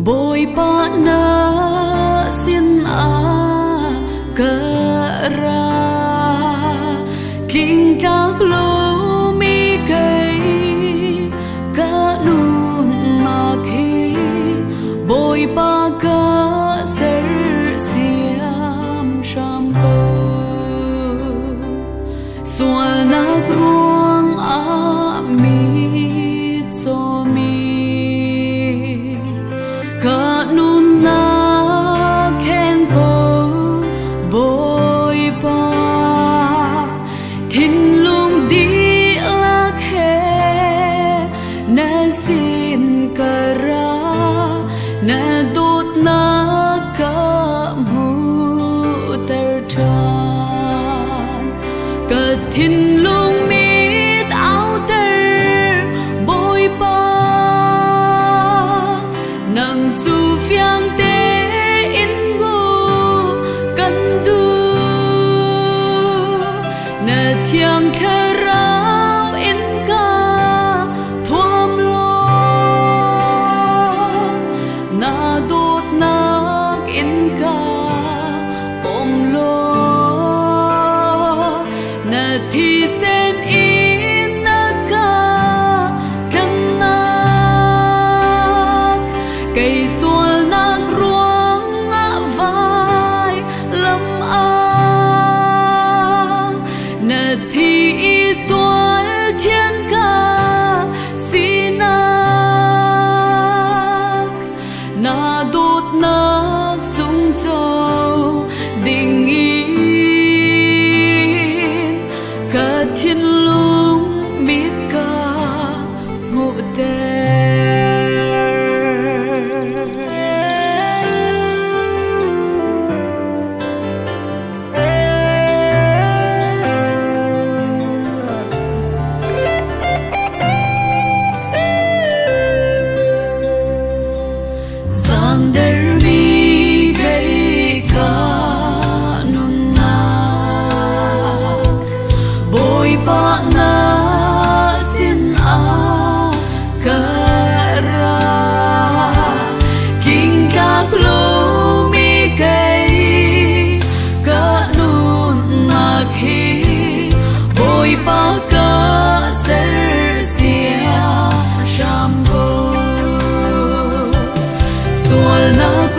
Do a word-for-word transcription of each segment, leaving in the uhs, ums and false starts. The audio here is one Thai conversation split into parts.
bồi pa na xin a cờ ra kinh các lô mi cây cả nun mà khi bồi pa cờ ser siam sham cô xuân nát ruộng a mi cho mi cả nun na khen cô bồi pa thiên lung đi la khe na xin cả ra na đốt na cả mu ter chan cả thiên lung mít áo ter bồi pa nang chu phiang te in vô căn tu na thiang kha rao in ca thuam lo na đốt na in ca om lo na thi sen in na ca thăng nak cây xuân nak ruộng ngã vai lâm an na thi y xuân thiên ca xin nak na đốt nak sung châu đình yên cả thiên lung mít ca mụ tê sang derby gay ca nun nak bồi pa na xin a cả ra kinh các lô mi cây cả nun na khi bồi pa cả ser sia sham go xuân na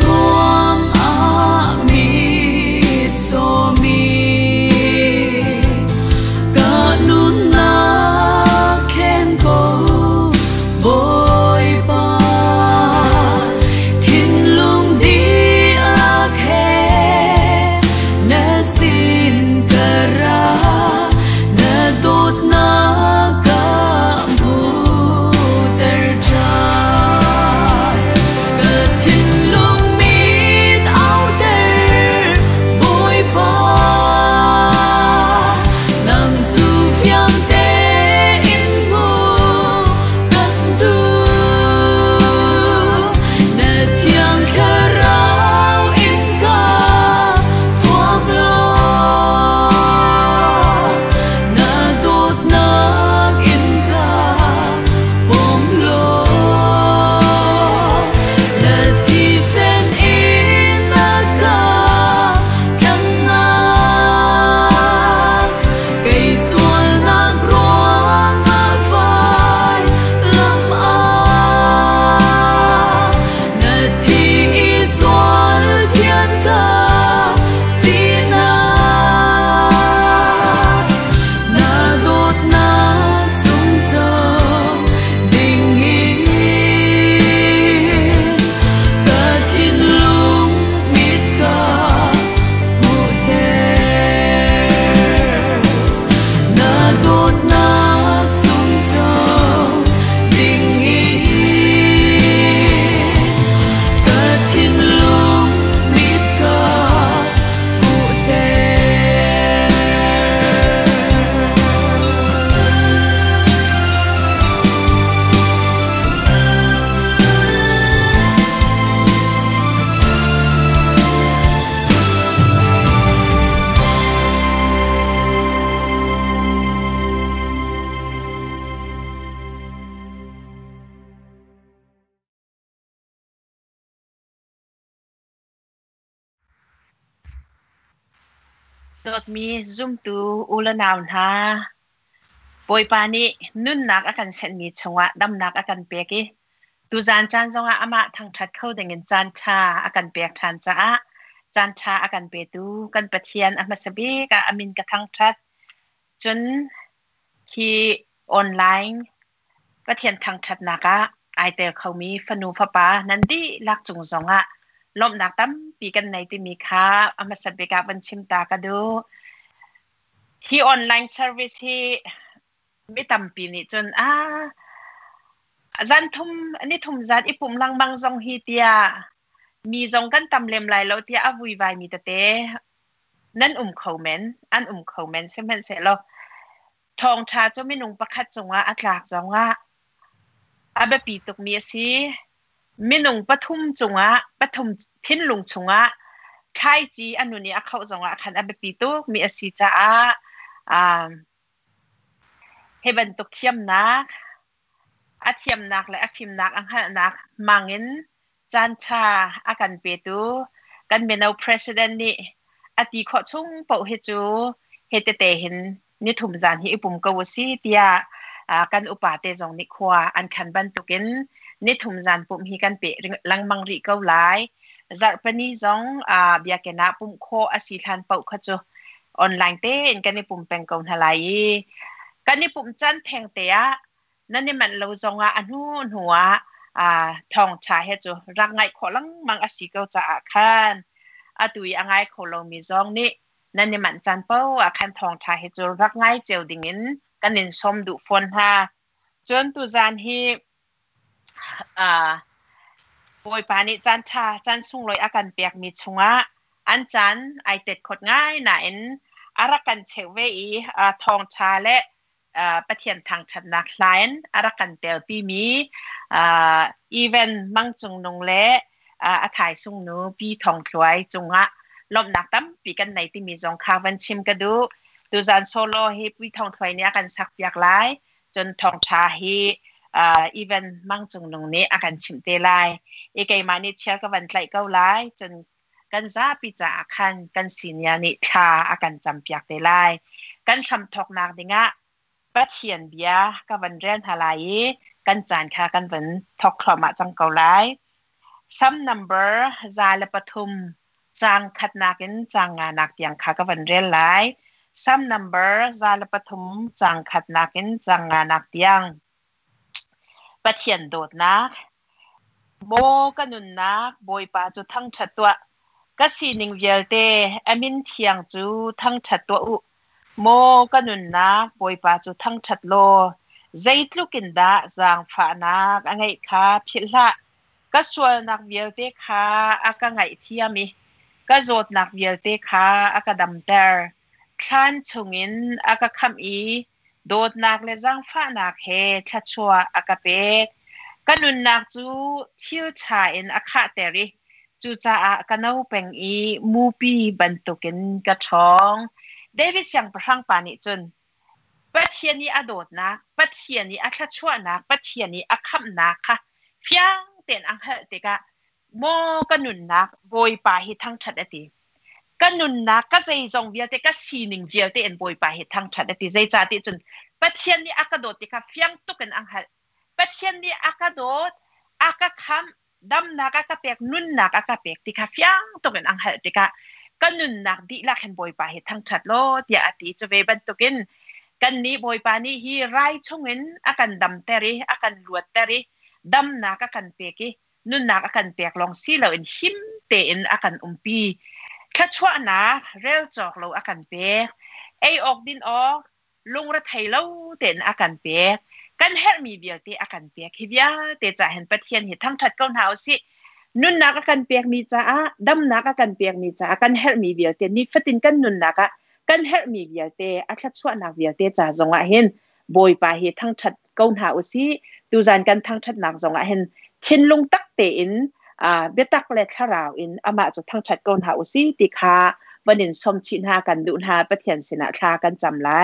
ตดมีซุ่มตูอุลนาวนาปอยปานี้นุ่นนักอาการเซนมีชงวะดำนักอาการเปียกีตูจานจานจงอามาทางทัดเข้าดังเงินจานชาอาการเปียกทานจ้าจานชาอาการเปียตูกันปะเทียนอามาสบีกะอามินกะทางทัดจนที่ออนไลน์ปะเทียนทางทัดนักะไอเตอเขามีฟนูฟปานันดีลักจงจงอะลมนักตั้มปีกันในที่มีค่าอามาสบีกะบันชิมตากะดูที่ออนไลน์เซอร์วิสที่ไม่ต่ำปีนี้จนอ่าจันทุ่มอันนี้ทุ่มจันอีปุ่มลังบังจงฮีเตียมีจงกันตำเล็มไหลแล้วเตียอวุยไวมีแต่เตนั่นอุ่มเขาเมนอันอุ่มเขาเมนเซมันเสร็จแล้วทองชาจะไม่นุ่งประคัดจงว่าอัตลากจงว่าอาเบปีตุกมีสิไม่นุ่งปทุมจงว่าปทุมทิ้นลุงจงว่าไทยจีอันนู้นนี่เขาจงว่าคันอาเบปีตุกมีสิจ้าอ่าให้บรรทุกเทียมนักอาเทียมนักและอาคิมนักอังหะนักมังเงินจันชาอากันเปตูกันเป็นเอา president นี่อาทิขอชุ่งเป่าเฮจูเฮเตเตเห็นนี่ถุมจานที่อุปมกวสีเตียอ่ากันอุปาเตจงนิควาอันคันบันตุกินนี่ถุมจานปุ่มฮีกันเปลังมังริเกาหลายจัดปนีจงอ่าเบียกนะปุ่มโคอาศิทันเป่าขจูออนไลน์เต้นกันนี่ปุ่มเป็นกองทลายกันนี่ปุ่มจันแทงเตียนั่นนี่มันเราจงอ่ะอันนู้นหัวอ่าทองชาเฮจูรักไงขอลังมังอาศิเกาจะอาคันอาตุยอ่างไงขอลงมีจงนี่นั่นนี่มันจันเป้าอาคันทองชาเฮจูรักไงเจียวดิ่งินกันนินสมดุฟนฮาจนตุจานฮีอ่าปอยปานิจันชาจันสุงลอยอาการเปียกมีชงะอันจันไอเต็ดขดง่ายหนาอินอารักันเชเวอีอ่าทองชาและปะเทียนทางชันนักไลน์อารักันเตลปีมีอ่าอีเวนต์มังจงนงเละอ่าถ่ายสุงนูปีทองถวยจงอะลมหนักตั้มปีกันในที่มีจงคาวันชิมกระดูดูจานโซโลฮีปีทองถวยเนี่ยกันสักอยากไล่จนทองชาฮีอ่าอีเวนต์มังจงนงนี้อาการชิมเตไลเอกมานิเชียกับวันไหลเก้าไล่จนกันซาปิจาคันกันสิญญาณิชาอาการจำเปียกเตไลกันทำทอกนักดิงะปะเทียนเบียกับวันเรียนหาลายกันจานค่ะกันวันทอกคลอมาจังเกาไลซัมนัมเบอร์จาลปทุมจางขัดนักินจางงานักยังค่ะกับวันเรียนไลซัมนัมเบอร์จาลปทุมจางขัดนักินจางงานักยังปะเทียนโดดนักโบกันนุนนักบอยปาจุทั้งชัดตัวก็สีหนึ่งเวลเตอมินเทียงจูทั้งชัดตัวอุโมกันนุนนักบอยปาจุทั้งชัดโลใจทลุกินดาจางฝานักอะไรค่ะพิละก็ส่วนนักเวลเตค่ะอากาไงเทียมีก็โจดนักเวลเตค่ะอากาดัมเตอร์คลานชงินอากาคำอีโดดนักและจางฝานักเฮชัดชัวอากาเป็ดกันนุนนักจูทิลชาอินอาคาเตริจูจ้ากันเอาเป็นอีมูปีบันตุกินกระท้องเดวิดยังประทังปานิจนปัทเทียนีอโดดนักปัทเทียนีอาคาชัวนักปัทเทียนีอาคำนักค่ะเพียงเต็นอังเหตกะโมกันนุนนักบอยปาหิทั้งชัดติกันนุนนักก็ใจจงเวียเตกะสีหนึ่งเวียเตนบอยปาหิทั้งชัดติใจจ่าติจนปัทเทียนีอากาโดติกะเพียงตุกันอังเหปัจเจียนดีอากาโดดอากาคำดำนักอากาเปียกนุ่นนักอากาเปียกติกาฟยังตกันอังเหติกากันนุ่นนักดีลักเห็นบอยปาเหตุทั้งชัดโลเดียอติจะเวบันตุกินกันนี้บอยปานี่ฮีไรชงเงินอาการดำเตริอาการลวดเตริดำนักอาการเปียกนุ่นนักอาการเปียกลองซีเราเอ็นหิมเตนอาการอุมปีแค่ชั่วนักเร็วจอกเราอาการเปียกไอออกดินออกลุงระไทยเราเตนอาการเปียกกันเฮมีเบียเตอาการเปียกฮิเบียเตจะเห็นปะเทียนเห็นทั้งชัดก้นหาวสินุ่นนักอาการเปียกมีจ้าดำนักอาการเปียกมีจ้ากันเฮมีเบียเตนี่ฟัดตินกันนุ่นนักกันเฮมีเบียเตอาชัดชั่วนักเบียเตจ้าจงอ่ะเห็นบอยปาเห็นทั้งชัดก้นหาวสิดูจานกันทั้งชัดนักจงอ่ะเห็นชินลงตักเตอินอ่าเบตักเล็ดขราวอินอามาจุทั้งชัดก้นหาวสิติคาวันนี้สมชินหากันดูหาปะเทียนสินะชากันจำไล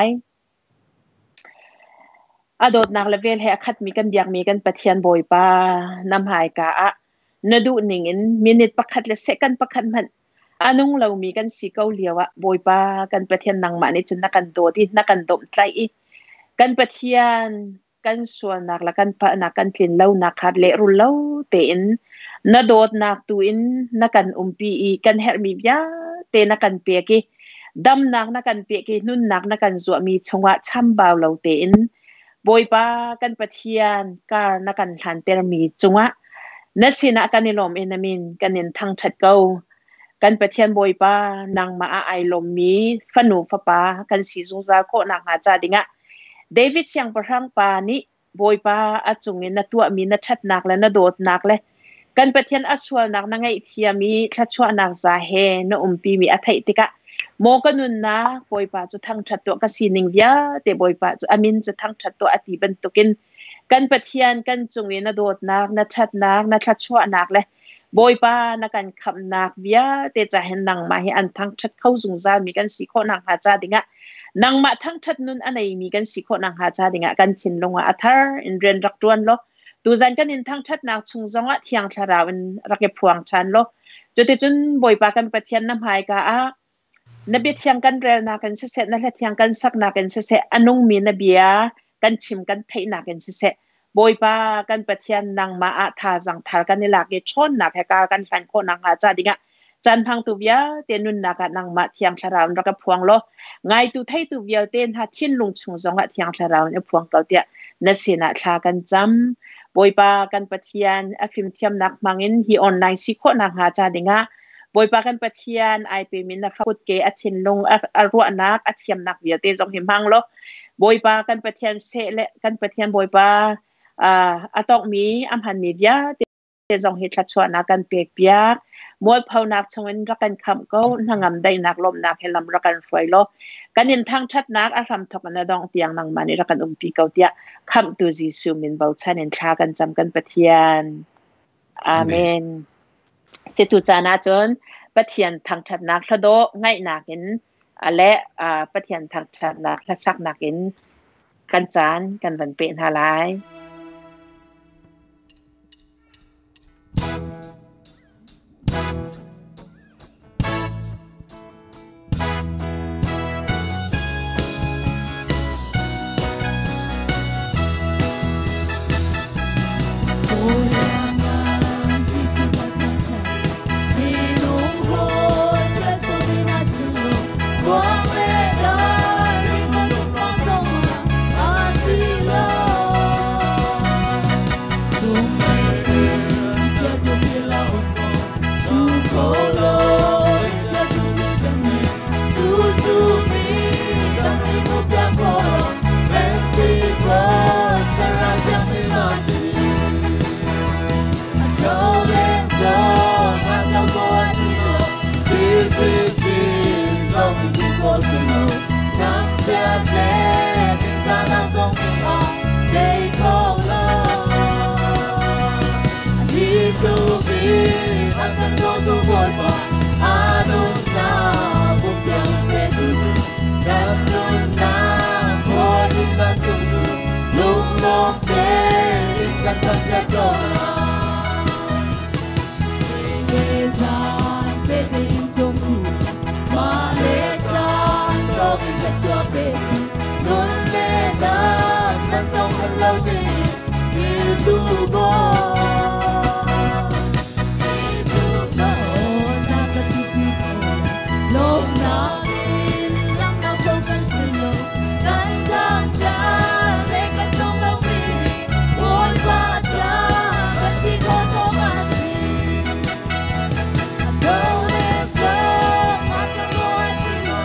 อดดนักเลเวลให้ขัดมีกันอยากมีกันปะเทียนบอยปานำหายกะนดูหนิงมินิตประคัดและเซกันประคัดมัน anong law mi kan sikaw liawa boy pa kan pathian nang ma ni chun na kan do ti na kan dom tlai i kan pathian kan sual nak la kan pa na kan tlin law nak khat le ru law te in na dot nak tu in na kan umpi i kan her mi bia te na kan pe ki dam nak na kan pe ki nun nak na kan zo mi chunga cham baw law te in boy pa kan pathian ka na kan hlan ter mi chunga na sina kan ni lom in amin kan nin thang that go kan pathian boy pa nang ma a ai lom mi fanu fa pa kan si zung za ko nang ha cha dinga David siang parang pa ni boy pa achungin na tua mi na that nak la na dot nak le kan pathian aswal nak na ngai thia mi tha chwa nak za he na umpi mi athai tika mo kanun na boy pa chu thang that to ka sining via te boy pa chu amin chu thang that to ati ban tukin kan pathian kan chungin na dot nak na that nak na tha chwa nak le boy pa na kan kham nak via te cha hen nang ma hi an thang that khau zung za mi kan si kho nang ha cha dinga nang ma thang that nun anei mi kan si kho nang ha cha dinga kan chin longa athar in ren rak tuan lo tu zan kan in thang that nak chung zonga thiang tharaw in rake phuang than lo jote chun boy pa kan pathian nam hai ka a na be thiang kan rel na kan se se na la thiang kan sak na kan se se anung mi na bia kan chim kan thei na kan se se boy pa kan pathian nang ma a tha jang thar kan ni la ke chon na phe ka kan hlan kho nang ha cha dinga chan phang tu via te nun na ka nang ma thiang tharaw ra ka phuang lo ngai tu thei tu via ten ha chin lung chung zonga thiang tharaw ne phuang ka tia na sina thla kan cham boy pa kan pathian a phim thiam nak mangin hi online si kho nang ha cha dinga boy pa kan pathian ai pe min na fakut ke a chin lung a ru nak a thiam nak via te jong hi mang lo boy pa kan pathian se le kan pathian boy pa a atok mi am han mi via te jong hi thla chwa na kan pek pia moi phau nak chongin ra kan kham ko nangam dai nak lom nak helam ra kan foi lo kanin thang that nak a ram thok na dong tiang nang mani ra kan umpi ko tia kham tu jisu min bau chanin thla kan cham kan pathian amen se tu chana chon pathian thang that nak thado ngai nakin ale a pathian thang that nak thak sak nakin kan chan kan van pe na lai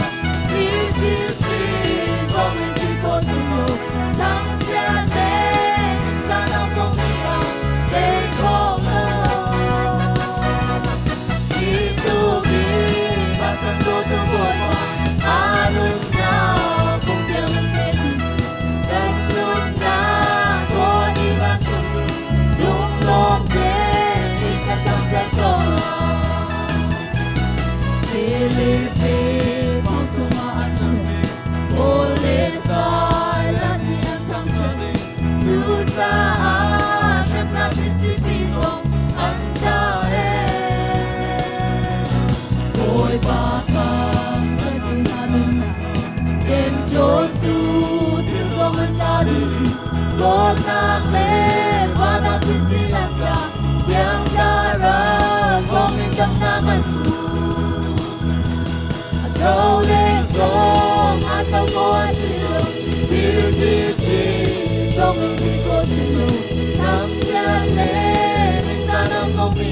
Thank you.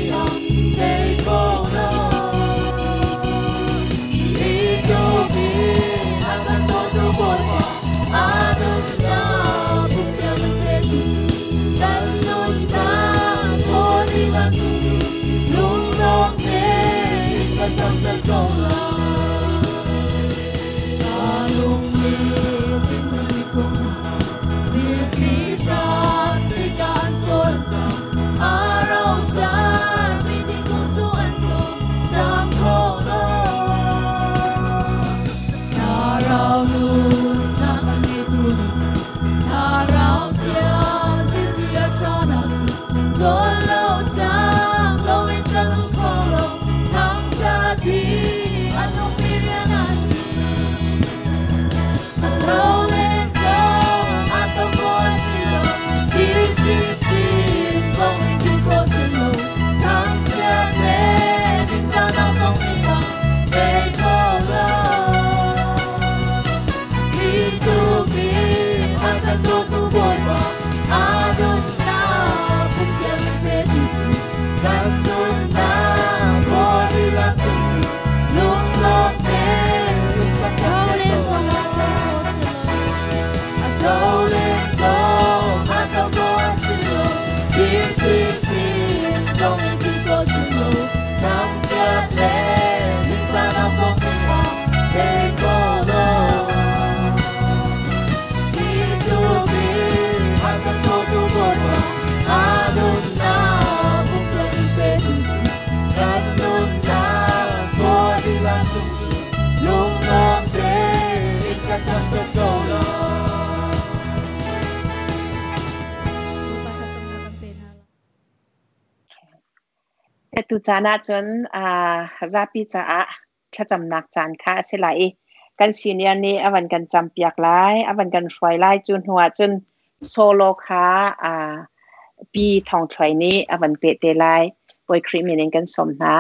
แต่ตุจานะจนอ่าราปีจะอะขจำนักจานค่ะสิไหลกันซีเนียนี้อวันกันจำเปียกหลายอวันกันฝอยหลายจนหัวจนโซโลค่ะอ่าปีทองถอยนี้อวันเปเตลายปวยครีมเองกันสมนะ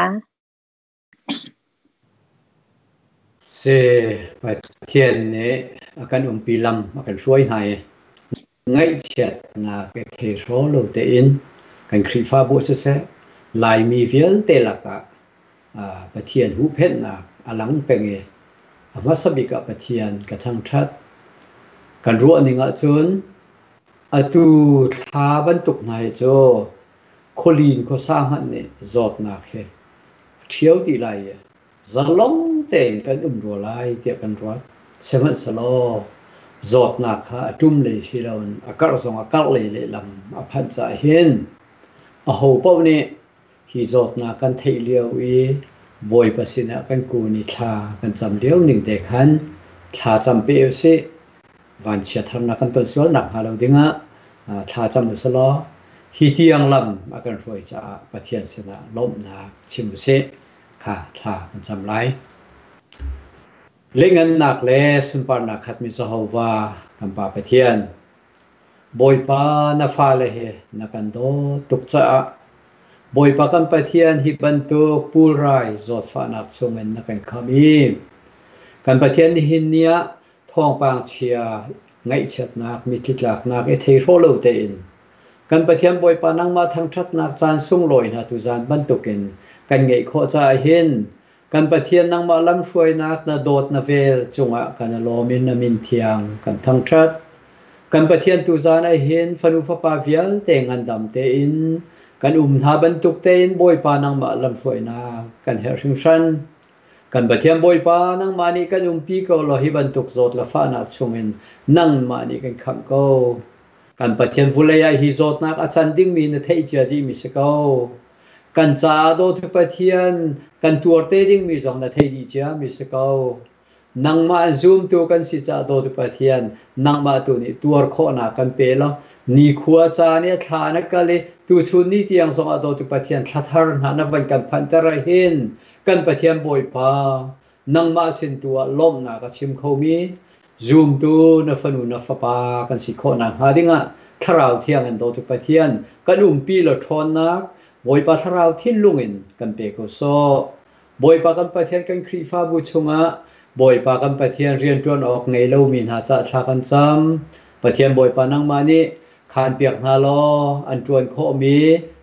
เสไปเทียนนี้อาการอุ้มปีลำอาการช่วยให้ง่ายเฉียดนาเกเทโรโลเตอินกันครีฟ้าบุษเสลายมีเวียลเตลักะอ่าปะเทียนหูเพชรนาอลังเป็งเออมาสบิกะปะเทียนกระทั่งชัดกันรัวนิงะจนอตูทาบรรทุกนายโจโคลีนก็สร้างหันเนี่ยจอดนาเคเที่ยวตีไรจะลงเต่งกันอุ้มรัวไล่เตียกันรัวเสมันสโลจอดนาคาจุ่มเลยสิเราอากาศส่งอากาศเลยเลยลำอภันจะเห็นอ่ะหูเป้าเนี่ยที่จอดนากันเที่ยวอีบอยปัสสินะกันกูนิทากันจำเลี้ยวหนึ่งเด็กขันทาจำเปรี้ยวสิวันเชียทำนักกันต้นส่วนหนักหาเราดิ้งอ่ะทาจำมุสลอที่เที่ยงลำอาการรวยจะปะเทียนสินะล้มนาชิมสิค่ะทากันจำไรเล่นเงินหนักเลยสุนปานักขัดมิสฮาวากันปาปะเทียนบอยปานาฟาเลยเฮนักกันโดตุกจะบอยปากันปะเทียนฮิบันตุปูไรจอดฟ้านักชมเงินนักกันขมีกันปะเทียนหินเนียทองปางเชียไงเชิดนักมีทิศหลักนักเอเทโรโลเตอินกันปะเทียนบอยปานังมาทางชัดนักจานสุ่งลอยนะตุจานบรรทุกินกันไงโคจะเห็นกันปะเทียนนังมาลำช่วยนักนาโดดนาเวลจงอะกันโลมินนามินเทียงกันทางชัดกันปะเทียนตุจานไอเห็นฟนุฟปาเวียลเตงันดำเตอินกันอุ้มทาบรรทุกเตอินบอยปานังมาลำช่วยนักกันเฮริงชันกันปะเทียนบอยปานังมานี่กันอุ้มปีก็ลอฮิบรรทุกโจดละฟ้านักชงเงินนั่งมานี่กันขังก็กันปะเทียนฟุเลยฮิโจดนักอาจารย์ดิ้งมีนเทจดีมิสก็กันจ่าโดทุปะเทียนกันตัวเตดิ้งมีสองนาทีดีจ้ามิสกาวนังมาซูมตัวกันสิจ่าโดทุปะเทียนนังมาตัวนี้ตัวโคนากันเปล่านี่ขัวจ่าเนี่ยทานักเลยตัวชุนนี่ที่ยังสองโดทุปะเทียนทัดทาร์นานับวันกันพันตระเห็นกันปะเทียนบอยปานังมาสินตัวล้มนาก็ชิมเขามีซูมตัวนฟนุนฟปากันสิโคนาหาดิ้งอ่ะทาราวเทียงกันโดทุปะเทียนกันอุ้มปีละทอนนักบอยปาทาราวทิ้นลุงอินกันเปโกโซบอยปากันปะเทียนกันครีฟ้าบุชงะบอยปากันปะเทียนเรียนจวนออกไงเล่ามินหาจะทากันจำปะเทียนบอยปานังมานี่ขานเปียกนาลออันจวนโคมี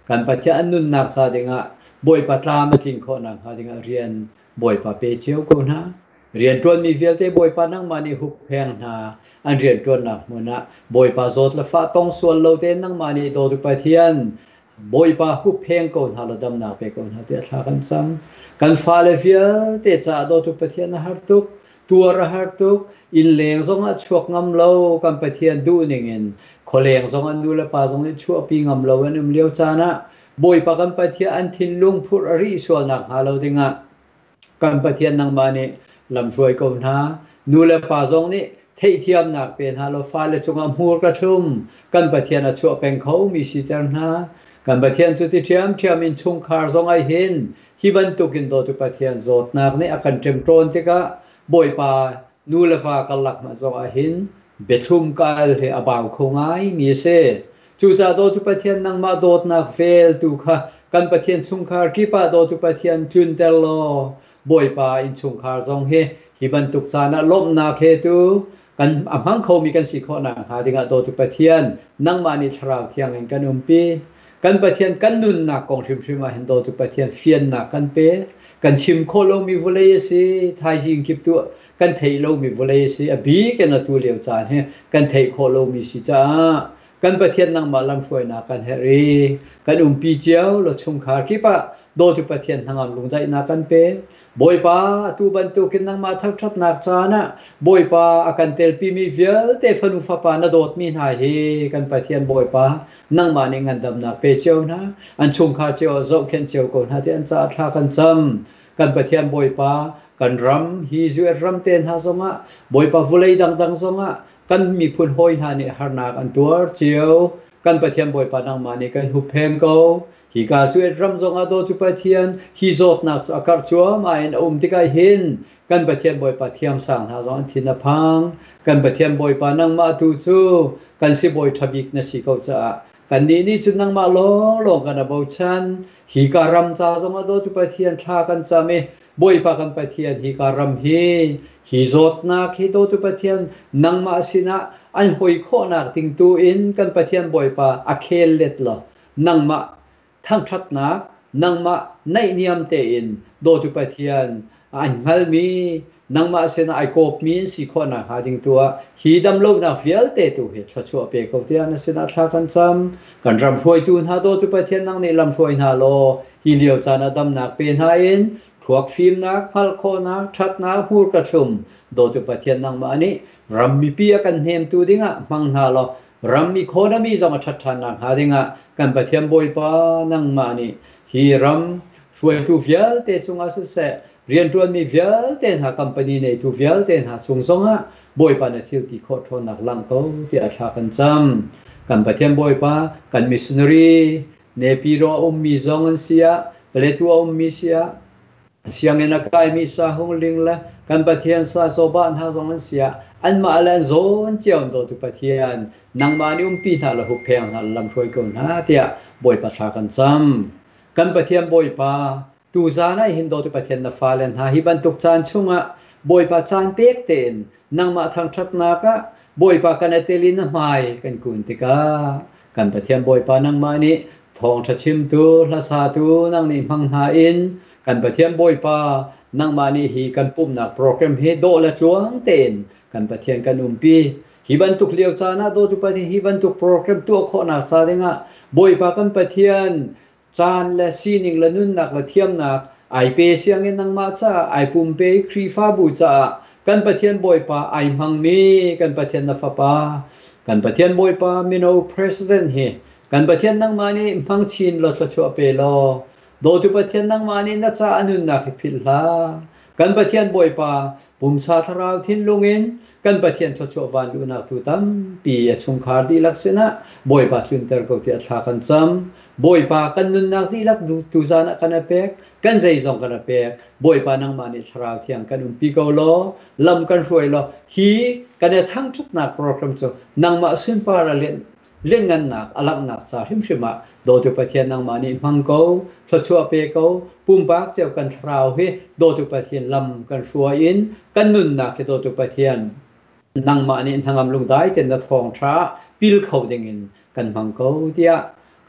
กันปัจจัยนุ่นนักซาดิงะบ่อยปะตามาทิ้งข้อนักฮาดิงะเรียนบ่อยปะเปเจียวกูนะเรียนตวนมีเวลเตบ่อยปะนังมานี่หุบแพงนาอันเรียนตวนนักมุนะบ่อยปะโจทย์ละฟ้าต้องส่วนเราเตนังมานี่โตตุปะเทียนบ่อยปะหุบแพงกูฮาลดำนักเปกูนะเตะทากันซ้ำกันฟ้าเลเวียเตะจ่าโตตุปะเทียนนะฮาร์ตุกตัวระฮาร์ตุกอินเลงซงอัดช่วงงำเรากันปะเทียนดูนี่เงินขเลงซงอันดูละปาซงนี่ช่วงปีงำเราอันนุ่มเลี้ยวจานะบ่อยปะกันปะเทียนอันทินลุงพูดอริส่วนนักฮาเราดิงะกันปะเทียนนังมานี่ลำช่วยกูนะนูละปาซงนี่เทียเทียมนักเป็นฮาเราฟ้าเลจงอมูกระทุ่มกันปะเทียนอัดช่วงเป็นเขามีสิจารณากันปะเทียนสุดที่เทียมเทียมินชงคาร์ซงไอเห็นฮิบันตุกินโตตุปะเทียนโจทนักนี่อาการเต็มโตนที่กะบ่อยปานูละฟ้ากัลลักมาซงไอเห็นเบ็ดทุ่มกัลเฮอบาวคงไอมีเสจูจ่าโตตุปะเทียนนังมาโดดนักเฟลตุค่ะกันปะเทียนชงคาร์กิปะโตตุปะเทียนทุนเตลโลบ่อยปาอินชงคาร์ซงเฮฮิบันตุกจานะลบนาเคตุกันอำหังเขามีกันสิข้อนักหาดิงะโตตุปะเทียนนังมานิชราวเทียงเองกันอุมปีกันปะเทียนกันนุนนักกองชิมชิมาเห็นโตตุปะเทียนเฟียนนักกันเปกันชิมโคโลมีวุเลยสิทายจิงคิปตัวกันเทโลมีวุเลยสิอบีกันนะตัวเลียวจานเฮกันเทโคโลมีสิจ้ากันปะเทียนนังมาลำช่วยนักกันเฮรีกันอุมปีเจียวรถชงคาร์กิปะโตตุปะเทียนทางอันลุงได้นักกันเปบ่อยปาตูบันตุกินนังมาทับทับนักจานะบ่อยปาอาการเตลปีมีเวียเตฟนุฟปานาโดดมีหายเฮกันปะเทียนบ่อยปานังมาในงานดำนักเปเจียวนะอันชงคาเจียวโจเข็นเจียวก่อนฮะที่อันจะทากันจำกันปะเทียนบ่อยปากันรำฮีจูเอรำเตนฮาสงะบ่อยปาฟุเลยดังดังสงะกันมีพุ่นหอยฮานี่ฮาร์นักอันตัวเจียวกันปะเทียนบ่อยปานังมาในกันหุบเพงโกฮิกาสุเอรำซงอาโดตุปะเทียนฮิโจทนักอาการชัวมาอินอุมติกาหินกันปะเทียนบ่อยปะเทียมสังหาซอนทินพังกันปะเทียนบ่อยปานังมาตูจูกันสิบ่อยทบิกนะสิเขาจะกันนี้นี่จุนังมาลงลงกันนะบ่ชันฮิการำจาซงอาโดตุปะเทียนทากันจะเมบ่อยปากันปะเทียนฮิการำฮิฮิโจทนักฮิโดตุปะเทียนนังมาสินะอันหอยข้อนักติงตูอินกันปะเทียนบ่อยปาอาเคลเล็ดละนังมาทั้งชัดนักนังมาในเนียมเตอินโดตุปะเทียนอันฮัลมีนังมาเสนาไอโกบมีนสิข้อนักหาดิงตัวฮีดำโลกนักเวลเตตุเหตุชัวเปกเตียนเสนาทากันจำกันรำช่วยตูนหาโดตุปะเทียนนังในลำช่วยหาโลฮีเลียวจานะดำนักเป็นหาอินพวกฟิล์มนักพัลโคนักชัดนักพูดกระชุมโดตุปะเทียนนังมาอันนี้รำมีเปียกันเฮมตูดิงะมังหาโลรำมีโคนามีจะมาชัดชันนักหาดิงะกันปะเทียนบ่อยปานังมานี่ฮีรำช่วยตูเวลเตจงอาศัยเรียนตัวมีเวลเตนหาคัมปานีในตูเวลเตนหาชงสงะบ่อยปาในทิลที่โคตรนักลังเขาที่อาชากันจำกันปะเทียนบ่อยปากันมิสเนอรีเนปิโรอุมมีจงอันเสียเปเลตัวอุมมีเสียเสียงเงินกายมีสาหงลิงละกันปะเทียนซาโซบานหาจงอันเสียอันมาแล้วโซนเจียวโดตุปะเทียนนังมานิอุมปีทาละหุบเพงทาลำช่วยกันฮะเตียบ่อยปะชากันจำกันปะเทียนบ่อยปาตูจานะหินโดตุปะเทียนนาฟาเลนหาฮิบันตุกจานชุงะบ่อยปะจานเปียกเตนนังมาทางทัดนากะบ่อยปะกันเตลินหายกันกุนติกากันปะเทียนบ่อยปานังมานี่ทองทัชิมตูละสาตูนังนี่มังหาอินกันปะเทียนบ่อยปานังมานี่ฮีกันปุ่มนักโปรแกรมเฮโดละจวงเตนกันปะเทียนกันอุมปีฮิบันตุกเลียวจานะโดตุปะเทียนฮิบันตุกโปรแกรมตัวโคนักซาเดงะบ่อยปากันปะเทียนจานและซีนิงละนุนนักละเทียมนักไอเปเสียงเงินนังมาจ้าไอปุ่มเปครีฟ้าบูจ้ากันปะเทียนบ่อยปาไอมังมีกันปะเทียนนาฟาปากันปะเทียนบ่อยปามิโนเพรสิดเนต์เฮกันปะเทียนนังมานี่มังชินลดละชัวเปโลโดตุปะเทียนนังมานี่นัจ้าอนุนนักพิลลากันปะเทียนบ่อยปาปุ่มสาธาราวทินลุงอินกันปะเทียนชัววันลุนักตุตัมปีชงคาร์ดีลักษณะบ่อยปาทุนเตอร์ก็ที่อัฐากันจำบ่อยปากันนุนนักดีลักดูตุจานะกันเปกกันใจจงกันเปกบ่อยปานังมานิชราวเทียงกันอุมปีเกาโลลำกันช่วยโลฮีกันทั้งทุกนักโปรแกรมโจนังมาสุนปาราเลนเล่นงานนักอลักนักจาริมชิมาโดตุปะเทียนนังมานิมังเกาชัวเปกเกาปุ่มปากเจ้ากันชราวเฮโดตุปะเทียนลำกันช่วยอินกันนุนนักโดตุปะเทียนนังมานิทางอำลุงได้เต็นทองช้าปิลเขาเด้งินกันมังเกาเดีย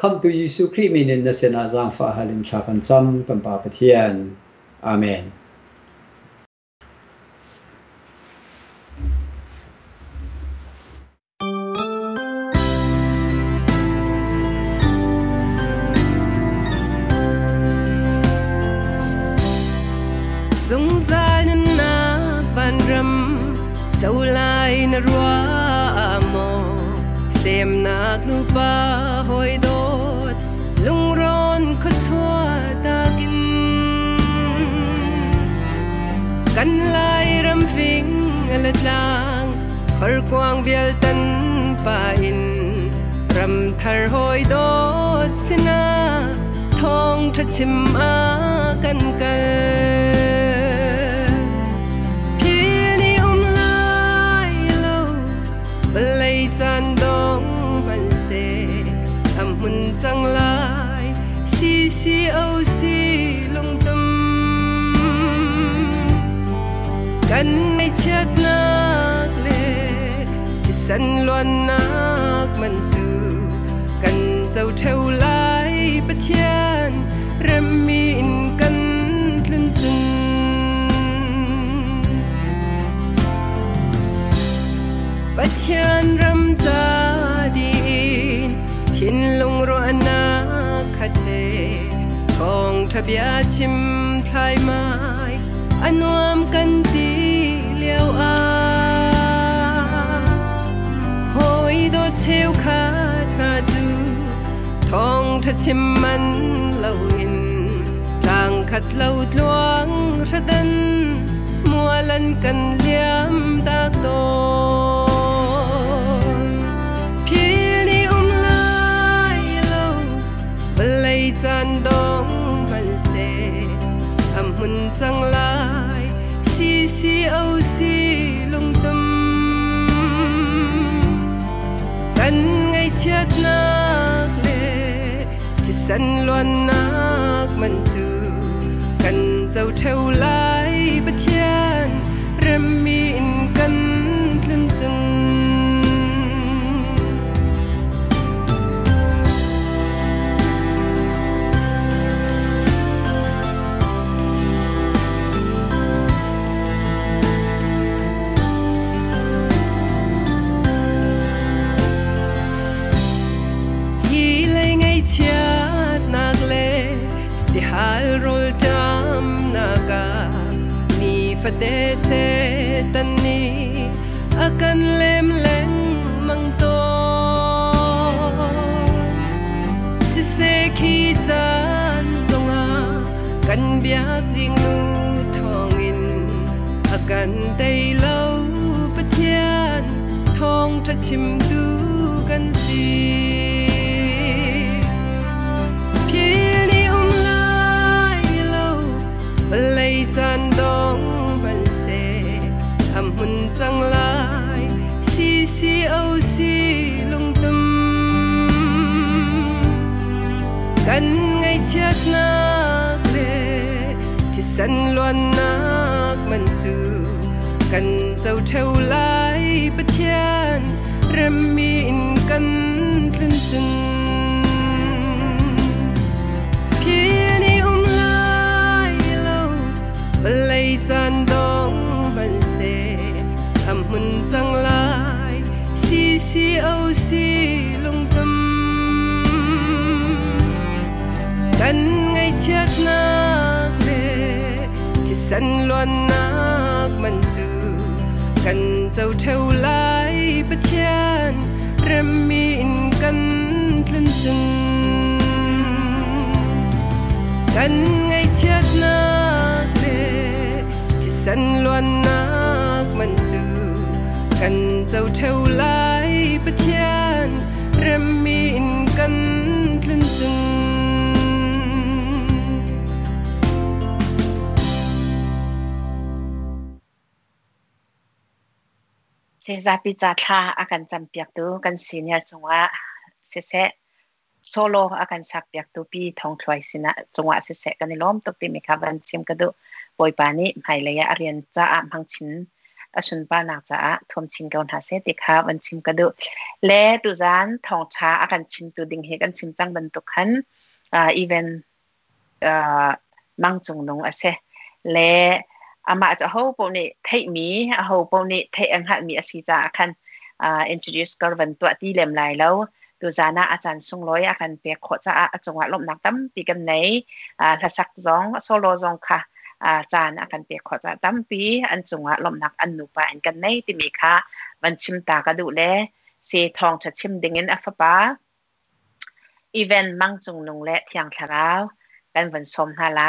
kham tu Giêsu Christ minin na sena zang fa halim cha kan cham kan pa pathian amen Dung za nhân na ban ram dâu lai na rua mo xem na nu pa hoi dot lung ron khot chua ta kin kan lai ram ving alat lang khar quang bial tan pa in ram thar hoi dot sina thong tha chim a kan kan Balay chan dong ban se am hun chang lai si si au si long tâm kan mai chat nak le ki san loan nak man chu kan zau theu lai pathian ram mi in kan tlun tlun Pathian ram cha din thiên long ro na khate thong thabia chim thai mai anuam kan ti leo a hoi do cheu kha na chu thong tha chim man lo in tang khat lo tluang radan mualan kan liam tak to chan dong ban se am hun chang lai si si au si lung tâm kan ngai chat nak le ki san loan nak man chu kan zau theu lai pathian ram mi in kan tlun chun hal rol jam naga ni fade se tani akan lem leng mang to si se khi chan zonga kan biak jing nu thong in akan dei lo pathian thong tha chim tu kan si Balay chan dong ban se am hun chang lai si si au si lung tâm kan ngai chat nak le ki san loan nak man chu kan zau theu lai pathian ram mi in kan tlun chun Balay chan dong ban se am hun chang lai si si au si lung tâm kan ngai chat nak le ki san loan nak man chu kan zau theu lai pathian ram mi in kan tlun chun kan ngai chat nak san loan nak man chu kan zau theu lai pathian ram mi in kan tlun chun se zapi cha tha akan champiak tu kan senior chunga se se solo akan sakpiak tu pi thong thloi sina chunga se se kan lom tok ti mi khaban chim ka du poi pani mai leya arian cha am hang chin อสุนปานักจะทวมชิงกันหาเสติค่ะวันชิมกระดูและตุจานทองช้าอาการชิมตัวดิ่งเหกันชิมจังบรรทุกขันอ่าอีเวนอ่ามังจงนงอาเซและอามาจะเขาปนิเทมีเขาปนิเทอังหัดมีอาชีพอาคันอ่า introduce กันวันตัวที่เล่มลายแล้วตุจานะอาจารย์ทรงร้อยอาการเปียกขดจะอาจงหวะลมหนักตั้มปีกันไหนอ่าทัศกจองโซโลจงค่ะอาจารย์อาการเปียกขดจะตั้มปีอันจงหวะลมหนักอันหนุปะอันกันไหนที่มีค่ะมันชิมตากระดูแลเสียทองจะชิมดิ่งเงินอัฟบ้าอีเวนต์มังจงนงและเที่ยงคราวกันวันสมหาไล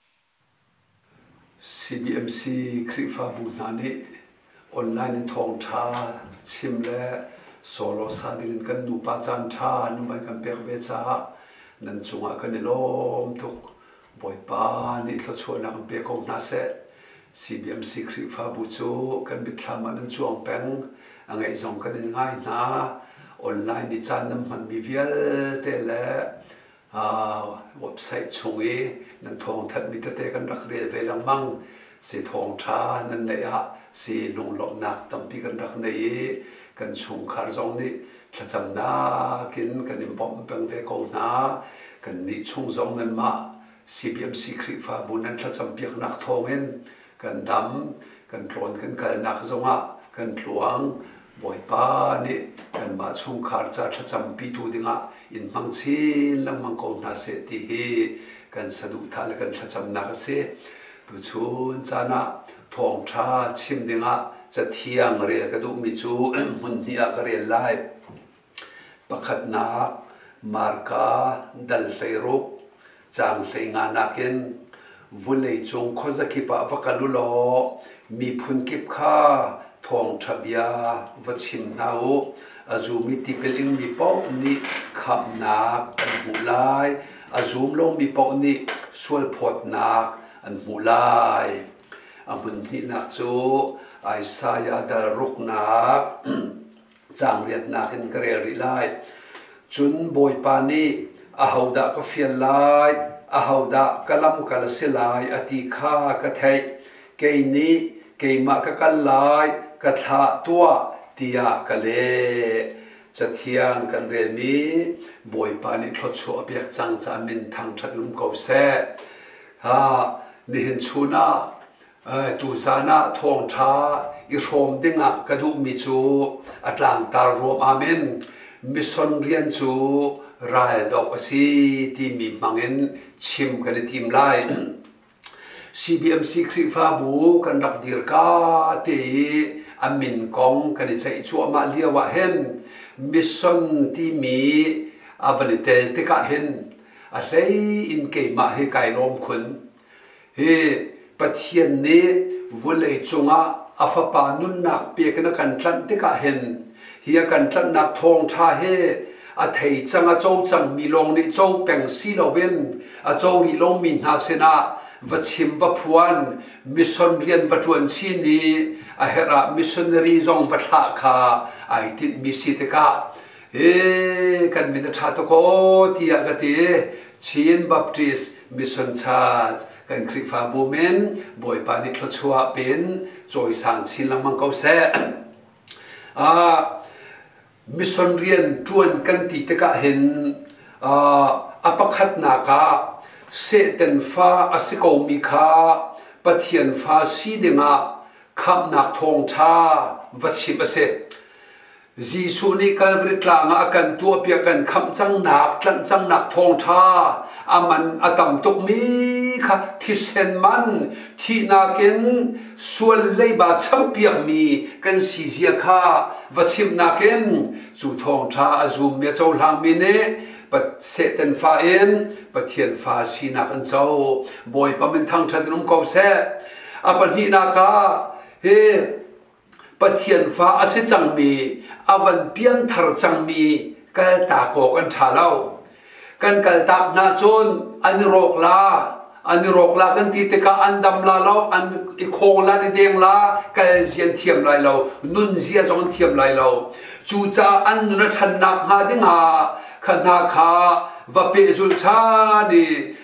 ซี บี เอ็ม ซี คริฟาบูนานีออนไลน์ทองชาชิมและโซโลซาดินกันนูปาจันชานุบัยกันเปียกเวชานันจงอากันนิลมทุกบอยปานิทชวนนักเปียกของนาเซ ซี บี เอ็ม ซี คริฟาบูจูกันบิดทามันนันจวงแปงอังไงจงกันง่ายนะออนไลน์ดิจันน้ำมันมีเวียลเตละอ่าเว็บไซต์ชงเอนั่นทองทัดมีเตะกันรักเรียนเวลังมังสีทองชานั่นเลยอะสีลุงหลอกนักตั้มปีกันรักในกันชงคาร์จงนี่ถ้าจำนากินกันนิมบอมเป็นเวกนากันนี่ชงจงนั่นมา ซี บี เอ็ม ซี คริฟาบุนั้นถ้าจำเปียกนักทองเห็นกันดำกันโกรนกันกันนักจงอ่ะกันหลวงบอยปานี่กันมาชงคาร์จะถ้าจำปีตูดิ่งอ่ะอินมังชินลังมังโกนาเสติฮีกันสะดุทาลกันถ้าจำนักเสตุชุนจานะทองชาชิมดิ่งอ่ะจะเที่ยงเรียกระดูมิจูมุนนี่กเรียนไล่ประคัดนักมาร์กาดัลเซรุกจางเซงานักินวุเลยจงข้อจะคิปะวักลุโลมีพุนกิบข้าทองทับยาวัชิมนาวอาจูมิติเปลิงมีปอกนี่ขับนักอันหูลายอาจูมลงมีปอกนี่สวลพอดนักอันหูลายอามุนนี่นักจูไอซายาดารุกนักจางเรียดนักอินกเรริไลจุนบอยปานีอาหาวดะก็เฟียนไลอาหาวดะกลัมกลสิไลอติข้ากะเทยเกยนี้เกยมากะกันไลกะทะตัวตียากะเลจะเที่ยงกันเรียนนี้บอยปานีทดชัวเปียกจังจะมินทางชัดลุมกอเซฮะนี่เห็นชูน่าตูซานะทองชาอิรมดิ่งะกระดูมิจูอัตลังตารวมอาเมนมิสอนเรียนจูรายดอกสีที่มีมังเงินชิมกันทีมไล่ ซี บี เอ็ม ซี คริฟาบูกันรักดีร์กาเตอามินกองกันใจชัวมาเลียวะเห็นมิสอนที่มีอาวันเตลติกะเห็นอะไรอินเกมาให้ไกลลมคุณเฮปะเทียนนี้วุเลยจงอาอาฟปานุนนักเปียกันกันทันติกะเห็นเฮียกันทันนักทองชาเฮอาเทยจังอาโจจังมีลงนี่โจเป็งซีโลเวนอาโจริลงมีนาเซนาวัชิมวัพวนมิชอนเรียนวัตวนชีนีอาเฮระมิชอนเนอรีจงวัตหะคาไอติดมิสิตกะเอกันมินชาตโกที่อากาศชีนบัพติสมิชอนชาติกันคริฟาบูเมนบอยปานิทลชัวเป็นจอยสังชินลังมังเกาเซอ่ามิชอนเรียนจวนกันตีตะกะเห็นอ่าอปคัดนากาเสตันฟ้าอสิโกมิคาปะเทียนฟ้าสีเดงะคำนักทองชาวัชิบเสจีสุนีกันวริตลางอากันตัวเปียกันคำจังนักจังจังนักทองชาอามันอตัมตุกมีค่ะที่เซนมันที่นาเกนส่วนเลยบาชัมเปียกมีกันสีเสียค่ะวัชิมนาเกนจูทองชาอาจูเมียเจ้าหางมีเนปะเสตันฟ้าเอ็นปะเทียนฟ้าสีนักอันเจ้าบอยปะมันทางชัดนุ่มกอบเสอาปันฮีนากาเฮปะเทียนฟ้าอาศัยจังมีอาวันเปียงทาร์จังมีกัลตาโกกันชาเล่ากันกัลตากนาซนอันโรกลาอันโรกลากันตีตะกะอันดำลาเล่าอันอีโคงลาในเดียงลากัลเซียนเทียมไลเล่านุนเซียจงเทียมไลเล่าจูจ่าอันนุนชันนักหาดิงหาขันหาขาว่าเปจุลชานี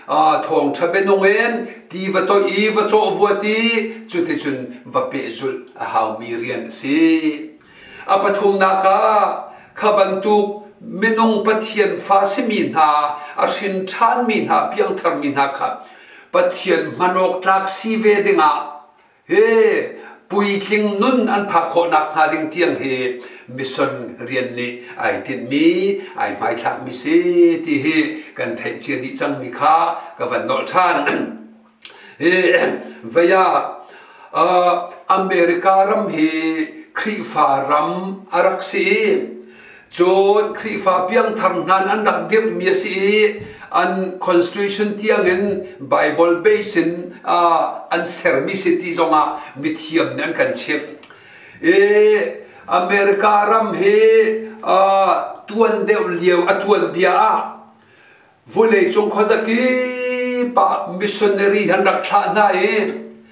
à thong cha bên nông en ti và tôi y và cho vua ti chú thế chun và bể zul à hào mi riêng si à bắt thùng na cả khá ban tu bên nông bắt thiền phá si min ha à xin chan min ha piang thar min ha khá bắt thiền manok lak si về đinh à ê bùi kinh nun an phá khó nạc hà đinh tiang he mission riêng ni ai tin mi ai mai thak mi si ti he kan thai chia di chang mi kha ka van nol than ê vậy à America ram he khri pha ram arak si chon khri pha piang tham nan an dak dir mi si an constitution tiang in Bible basin an sermicity zonga mithiam nan kan chep e America ram he tuan deu lieu atuan bia vole chong khozaki pa missionary han rak tha na e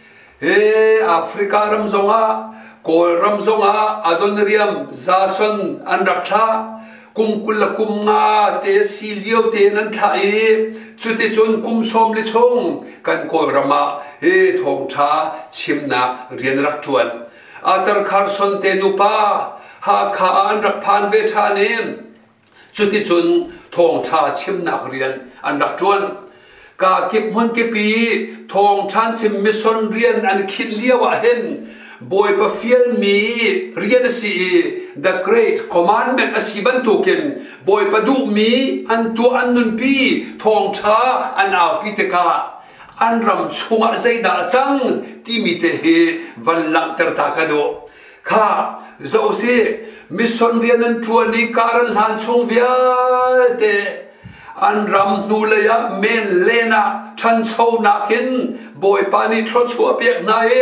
e Africa ram zonga kol ram zonga adonriam zason an rak tha kum kul kum nga te si liu te nan tha e chute chon kum som le chong kan kol rama e thong tha chimna rian rak tuan atar kharson te nu pa ha kha an rak phan ve tha ne chute chon thong tha chimna rian an rak tuan ka kip mon ke pi thong than sim mission rian an khit liawa hen boy pa fiel mi rian si the great commandment asiban token boy pa du mi an tu an nun pi thong tha an au pi te ka an ram chunga zaida chang ti mi te he van lang ter ta ka do kha zo se mission rian an tu ni karan han chung vial te an ram nu le ya men lena chan chou na kin boy pa ni thro chua pek na e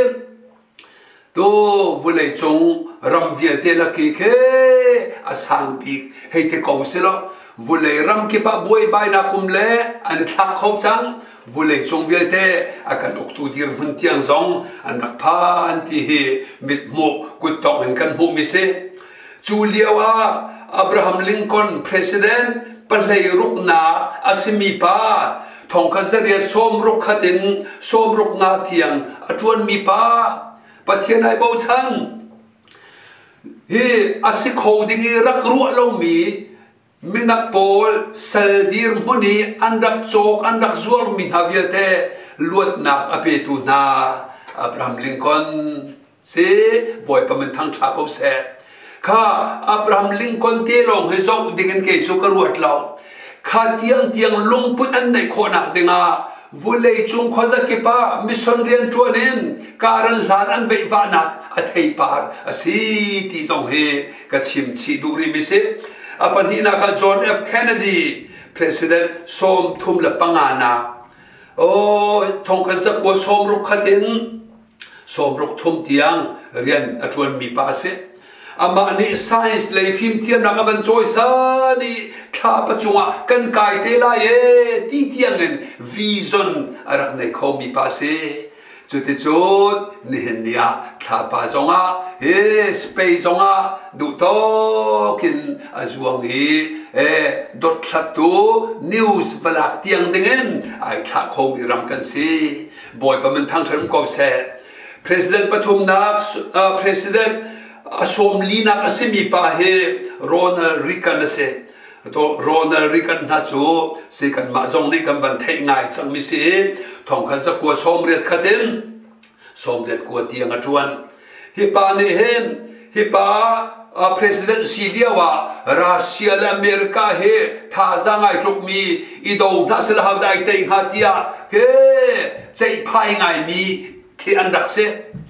to vule chong ram dia te la ki ke asang bi hei te ko se lo vule ram ki pa boy bai na kum le an thak khau chang vule chong vi te akan ok tu dir hun tiang zong an rak phan ti hi mit mo ku tok hen kan hu mi se Julia Abraham Lincoln president palai rukna asimi pa thong ka zaria som ruk khatin som ruk nga tiang atuan mi pa pathian ai bo chan he asikho dingi rak ru long mi minak pol saldir muni andak chok andak zuar mi haviate luat nak ape tu na Abraham Lincoln se boy pamen thang tha ko se kha Abraham Lincoln te long he zok dingin ke chu ka ruat law kha tiang tiang lung put an nei kho nak dinga vule chung khoza ke pa mission rian tuanen karan hlan an vei va nak a thei par asi ti zong he ka chim chi du ri mi se apan hi na ka John F Kennedy president som thum la pangana o thong ka za ko som ruk khatin som ruk thum tiang rian atun mi pa se ama ni science le film tiam na ka ban choi sa ni tha pa chunga kan kai te la ye ti tiang en vision arak nei kho mi pa se chute chot ni henia tha pa zonga e space zonga du to kin azuang hi e dot thatu news valak tiang dingen ai tha kho mi ram kan si boy pa man thang tharim ko se president pathum nak president asom lina asimi pa he Ronald Reagan se to Ronald Reagan na chu se kan ma zong ni kan ban thei ngai chang mi se thong kha za ko som riat khaten som riat ko tiang atuan hi pa ne hen hi pa president Syria wa Russia la America he tha za ngai tluk mi i do na sel ha dai te ha tia ke chei phai ngai mi ki an rak se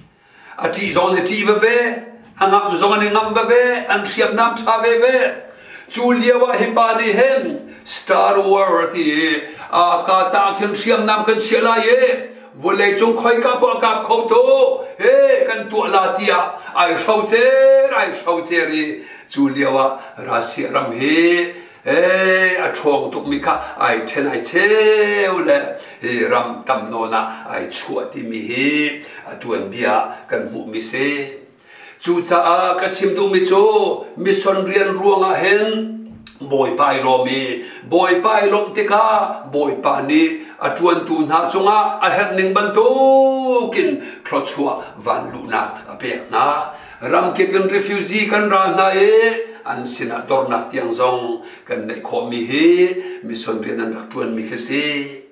ati zon ti ve angam zongan ngam ve an siam nam cha ve ve Julia wa hipani hen Star Wars ti a ka ta khin siam nam kan chela ye vole chung khoi ka pa ka kho to he kan tu la tia ai shau che ai shau che ri Julia wa Russia ram he e a thong tuk mi ka ai then ai che ule e ram tam no na ai chua ti mi he atuan bia kan mu mi se chu cha a ka chim du mi chu mission rian ruanga hen boy pai lomi boy pai lom te ka boy pa ni atuan tu na chunga a her ning ban to kin thlochua van lu na a pek na ram ke pin refugee kan ra na e an sina dor nak tiang zong kan nei kho mi hi mission rian an rak tuan mi khasi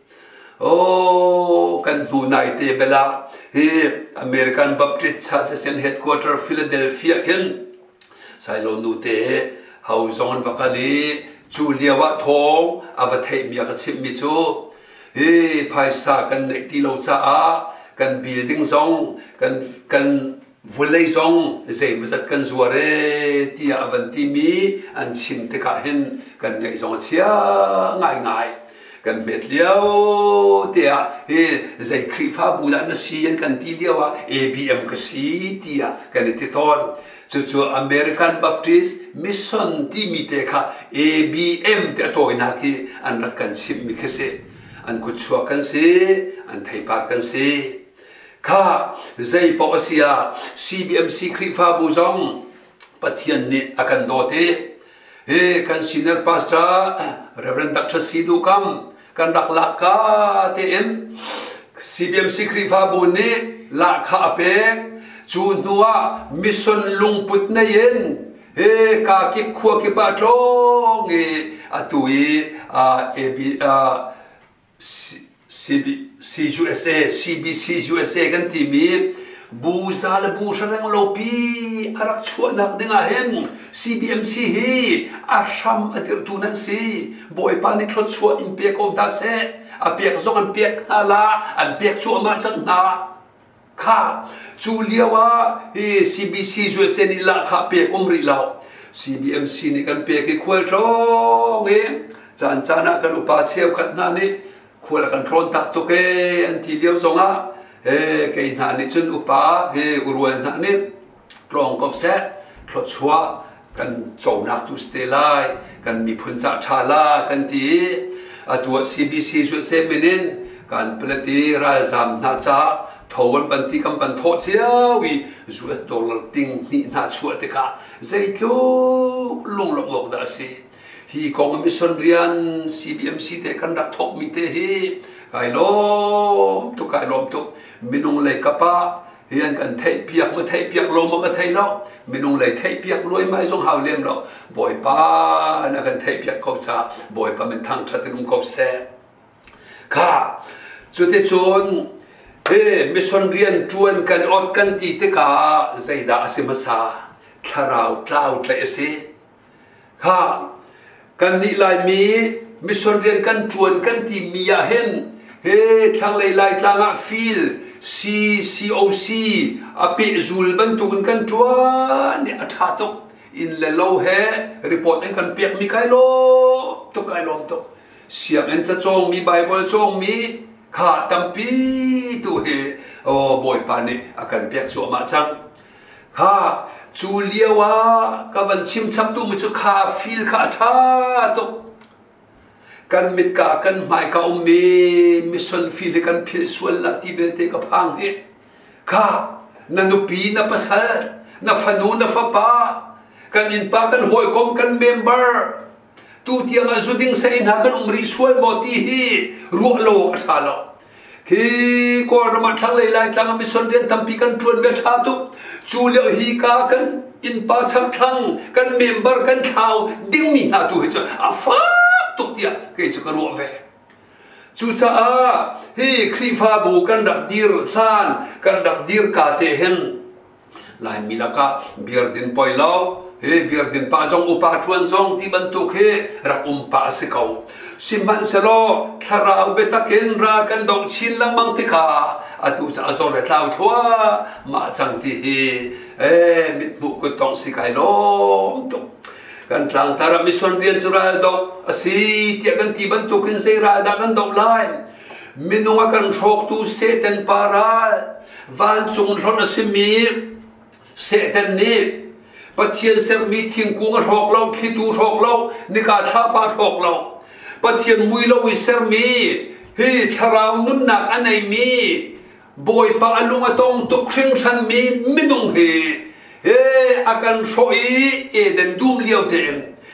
oh kan hu nai te bela hi American Baptist Church headquarter Philadelphia kin sailo nu te hau zon vakali Julia wa thong avathai mi ka chim mi chu he phaisa kan nei ti lo cha a kan building zong kan kan vulei zong zai mazat kan zuare ti avanti mi an chin te ka hin kan nei zong chia ngai ngai kan met liao te a he zai krifa bula na sian kan ti liawa A B M ka si ti a kan ti ton chu American Baptist Mission Timite kha A B M te toy na ki an rakan sim mi khese an ku chua kan se an thai par kan se kha zai posia C B M C krifa bu zong pathian ni akan dote he kan senior pastor Reverend Doctor Sidu kam kan dak la ka te em C B M C krifa bu ni la kha pe chu nuwa mission lungput na yen he ka ki khua ki pa tlong e atui a ab a cb cusa cbc usa kan ti mi bu zal bu sarang lopi arak chua nak dinga hen C B M C hi asham atir tunan si boy pani thlot chua impact of da se a pek zong an pek ala an pek chua ma chang na kha Julia wa he C B C U S A ni la kha pe komri lao C B M C ni kan pe ki khwal thlong e chan chana kan upa cheu khat na ni khwal kan thron tak to ke an ti liao zonga he ke na ni chun upa he urwal na ni tlong kop se thlot chua kan chou nak tu stay lai kan mi phun cha thala kan ti atua C B C U S A menin kan plati ra zam na cha thôn ban ti kam ban tho chiao wi U S dollar ting ni na chua te ka zai tlo lung lok lok da si hi kong mission rian C B M C te kan rak thok mi te hi kai lom tu kai lom tu minung le kapa hian kan thei piak ma thei piak lo ma ka thei lo minung le thei piak loi mai zong haw lem lo boy pa na kan thei piak ko cha boy pa men thang that rum ko se kha chu te chon he mission rian tuan kan ot kan ti te ka zaida asimasa tharau tlau tle se ha kan ni lai mi mission rian kan tuan kan ti mi ya hen he thang lai lai tlanga feel C C O C api zul ban tu kan tuan ni atha to in le lo he report en kan pek mi kai lo to kai lom to siang en cha chong mi bible chong mi kha tampi tu he oh boy pani akan pek chu ma chang kha Julia wa ka van chim chap tu mu chu kha feel kha tha to kan mit ka kan mai ka ummi mission feel kan phil sual la ti be te ka phang he kha na nu pi na pasal na fanu na fa pa kan in pa kan hoi kom kan member tu tiang a zuding sa in ha kan umri sual mo ti hi ru lo ka tha lo khi ko ma thang lai lai tlang mi son den tampi kan tuan me tha tu chu le hi ka kan in pa chak thang kan member kan thau ding mi na tu he a fa tu tia ke chu ka ro ve chu cha a hi khrifa bu kan dak dir san kan dak dir ka te hen lai mi la ka biar din poi lo he biar din pa zong upa tuan zong ti ban tu khe ra um pa se kau siman selo tharau betaken ra kan dong chin lang mang ti ka atu cha azor re tlau thua ma chang ti hi e mit bu ko tong si kai lo to kan tlang tara mission rian chura do asi ti kan ti ban tu kin sei ra da kan do lai minunga kan thok tu se ten para van chung ron asimi se ten ni pathian ser mi thing ku ga thok lo khi tu thok lo ni ka tha pa thok lo pathian mui lo wi ser mi hi tharau nun nak anai mi boy pa alunga tong tu khring san mi minung hi e akan soi e den dum liao te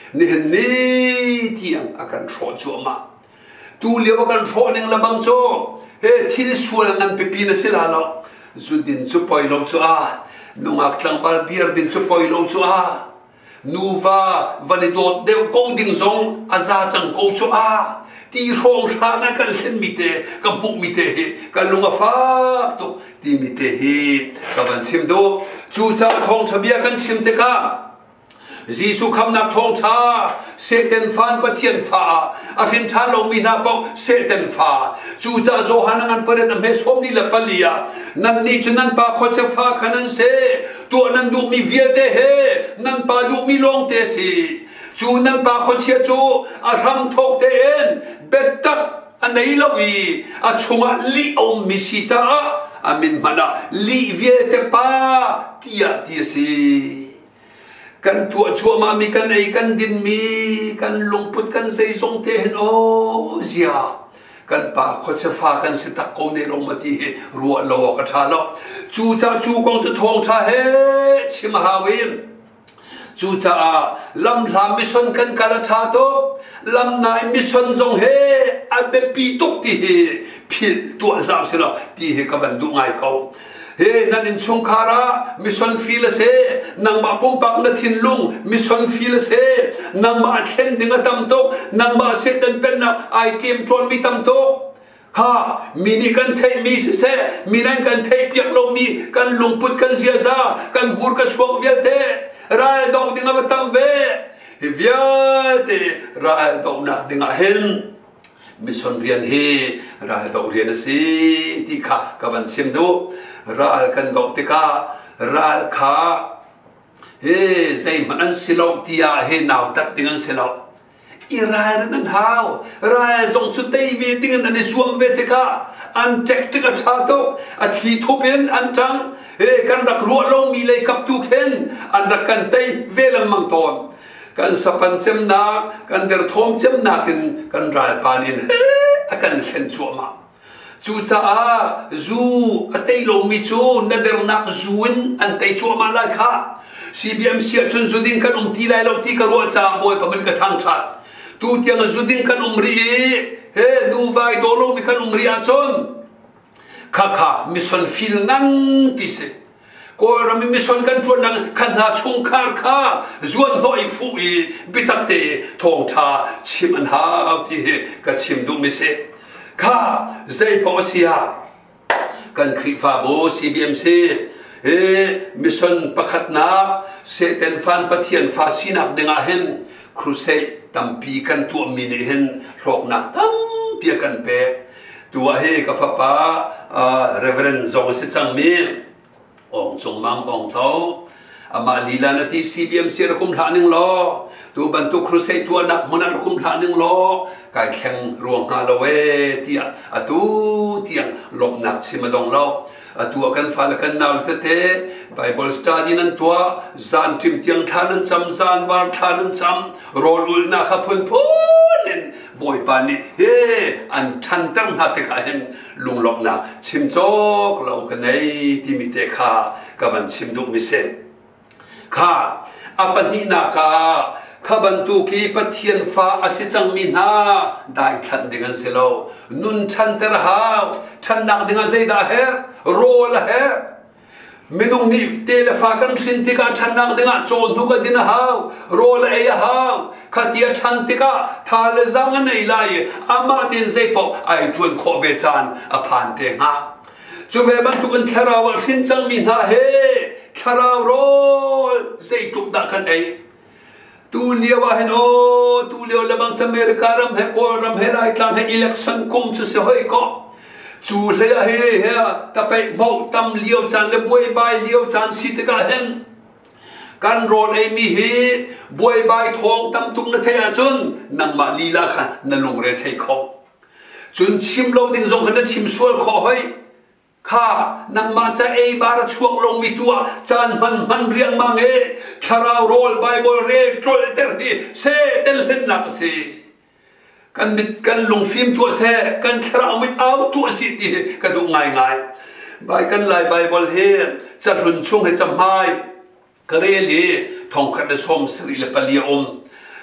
นี่เห็นนี่ที่ยังอาการโชว์จัวมาตูเลี้ยวกันโชว์นึงละบังโจเฮ้ที่ส่วนนั้นไปปีนสิลาเราจุดดินจุปอยลงจัวนุ่งอักลังปาเบียร์ดินจุปอยลงจัวนูวาวันนี้โดดเดวโกดิ้งซงอาซาจังโกจัวที่โรงชานะกันเล่นมิเตกันพุกมิเตกันลุงอาฟ้าตุที่มิเตฮีกันวันชิมดูจูจ่าทองทะเบียกันชิมเตกาจีสุคำนักทองชาเสด็จฟันปะเทียนฟ้าอาทินชาลงมีนาปอกเสด็จฟ้าจูจ่าโจฮานังเปิดเมสอมนี่ละปะเลียนั่นนี่จุนันปาขดเสฟ้าขนันเสตัวนั้นดูมีเวียเตเฮนั่นปาดูมีลงเตสีจูนันปาขดเชียจูอารมทกเตเอ็นเบ็ดตักอันไหนลวีอาชงะลิอมมิสิจ้าอามินมานะลิเวียเตปาเตียเตียสีกันตัวชัวมามีกันไอ้กันดินมีกันลงพุทธกันใส่ทรงเทนโอเสียกันป่าขดเสฟ้ากันสิตะโกนในลงมาที่รัวโลกชาลจูจ่าจูกองจุทองชาเฮชิมหาวินจูจ่าลำลามิชนกันกาลชาโตลำนายมิชนทรงเฮอาเบปีตุกที่เฮผิดตัวลาวสิละที่เฮกับวันดุง่ายเขาเฮ้นั่นอินชงคารามิชนฟิลเซนังมาปุ่มปักนัทินลุงมิชนฟิลเซนังมาเข็นดิ่งตั้มโตนังมาเสด็จเป็นนักไอทีมทรอนมีตั้มโตข้ามีนี่กันเทมีเสมีนั่นกันเทเปียกลงมีกันลุงพุทธกันเสียซากันหูร์กันชวกเวียเตรายดอกดิ่งมาตั้มเวเวียเตรายดอกนักดิ่งเห็นมิชนเรียนเฮรายดอกเรียนสิที่ข้ากับวันชิมดูรัลกันดอกติการัลข้าเฮ้ใจมันสิลอกที่อาเฮนาวตัดดิ้งสิลอกอีรัลนั้นหาวรัลส่งสุดเตยเวดิ้งอันนี้สวมเวติกาอันเจ็กติกาชาโตอัดฟีทูเป็นอันจังเฮ้กันรักรัวลงมีเลยกับทุกเห็นอันรักกันเตยเวลังมังตอนกันสปันเจมนักกันเดรทมเจมนักกันรัลปานินเฮ้กันเห็นชัวมาจูจ่าจูอันเตยลงมิจูนัดเดรนักจูนอันเตยชัวมาลายค่ะซีบีเอ็มเสียชุนจูดินกันอุมทีไลลที่กรัวจ่าบอยพมันกระทั่งชัดตูเตียงจูดินกันอุมรีเฮ้ดูไวโดลงมีกันอุมรีอาชนข้าข้ามิชนฟิลนังพิเศษก็เรามีมิชนกันชวนนังขันหาชงคาร์ข้าจวนหน่อยฟูอีบิตักเตทองชาชิมันหาที่กัชิมดูมิเศษข้าใจปอเสียกันคริฟาโบซีบีเอ็มซีเอมิชนประคัดนาเซเตนฟันปะเทียนฟาซีนักดึงอาเห็นครูเซตัมปีกันตัวมินิเห็นโรคนักตัมเปียกันเปตัวเฮกับฟ้าป้าเรเวรนซองเซจังมีองจงมังองเท้าอามาลีลานาทีซีบีเอ็มซีระคุมฐานหนึ่งล้อตัวบรรทุกครูเซตัวนักมันระคุมฐานหนึ่งล้อกายแข็งรวงฮาโลเวที่อะตูที่ยังลบหนักชิมาดองเราอะตัวกันฟ้าละกันนาวเตะไบเบิลสตาดีนั่นตัวจานทิมเตียงทานันจำจานวาร์ทานันจำโรลุลนาขับพูนพูนบอยปานีเฮอันทันตั้งหัตถ์กันเห็นลุงลบหนักชิมโจกเรากันในที่มีเตะขากับวันชิมดุมิเซนข้าอปันหินากาข้าบรรทุกีปะเทียนฟ้าอาศิจังมินาได้ทันดิ่งเสลานุนชันเตอร์ฮาวชันนักดิ่งเสดาเฮโรลเฮมินุงนิฟเตลฟ้ากันสินติกาชันนักดิ่งโจนุกดินฮาวโรลเอยฮาวขัดยาชันติกาทาเลซังในไลอามาตินเซปอกไอจวนโคเวจานอพานเตงาจูเวบันทุกันทาราวสินจังมินาเฮทาราวโรลเซตุกดักกันเอตูเลียวว่าเห็นโอตูเลียวละบังสมัยรการมเฮโกรมเฮไลท์ลามเฮอิเล็กชันกุมจะเสียหายก็จูเลียเฮเฮแต่ไปมองตำเลียวจันเลบวยใบเลียวจันสิตกาเห็นการโรนเอมีเฮบวยใบทองตำตุกนาเทียจนนังมาลีลาค่ะนันลงเรทให้เขาจนชิมลงดิ่งทรงขนาดชิมสวลขอให้ข้านังมาจะเอบาร์ช่วงลงมีตัวจานมันมันเรียงมังเอคาราวโรลไบเบิลเรทโตรเตอร์ฮีเซเตลเฮนนักเซกันมิดกันลงฟิล์มตัวเซกันคาราวมิดเอาตัวสิทีกันดูง่ายง่ายใบกันลายไบเบิลเฮจะรุนช่วงให้จำไม่กระเรลีทองคัดสมสรีเลปเลียอม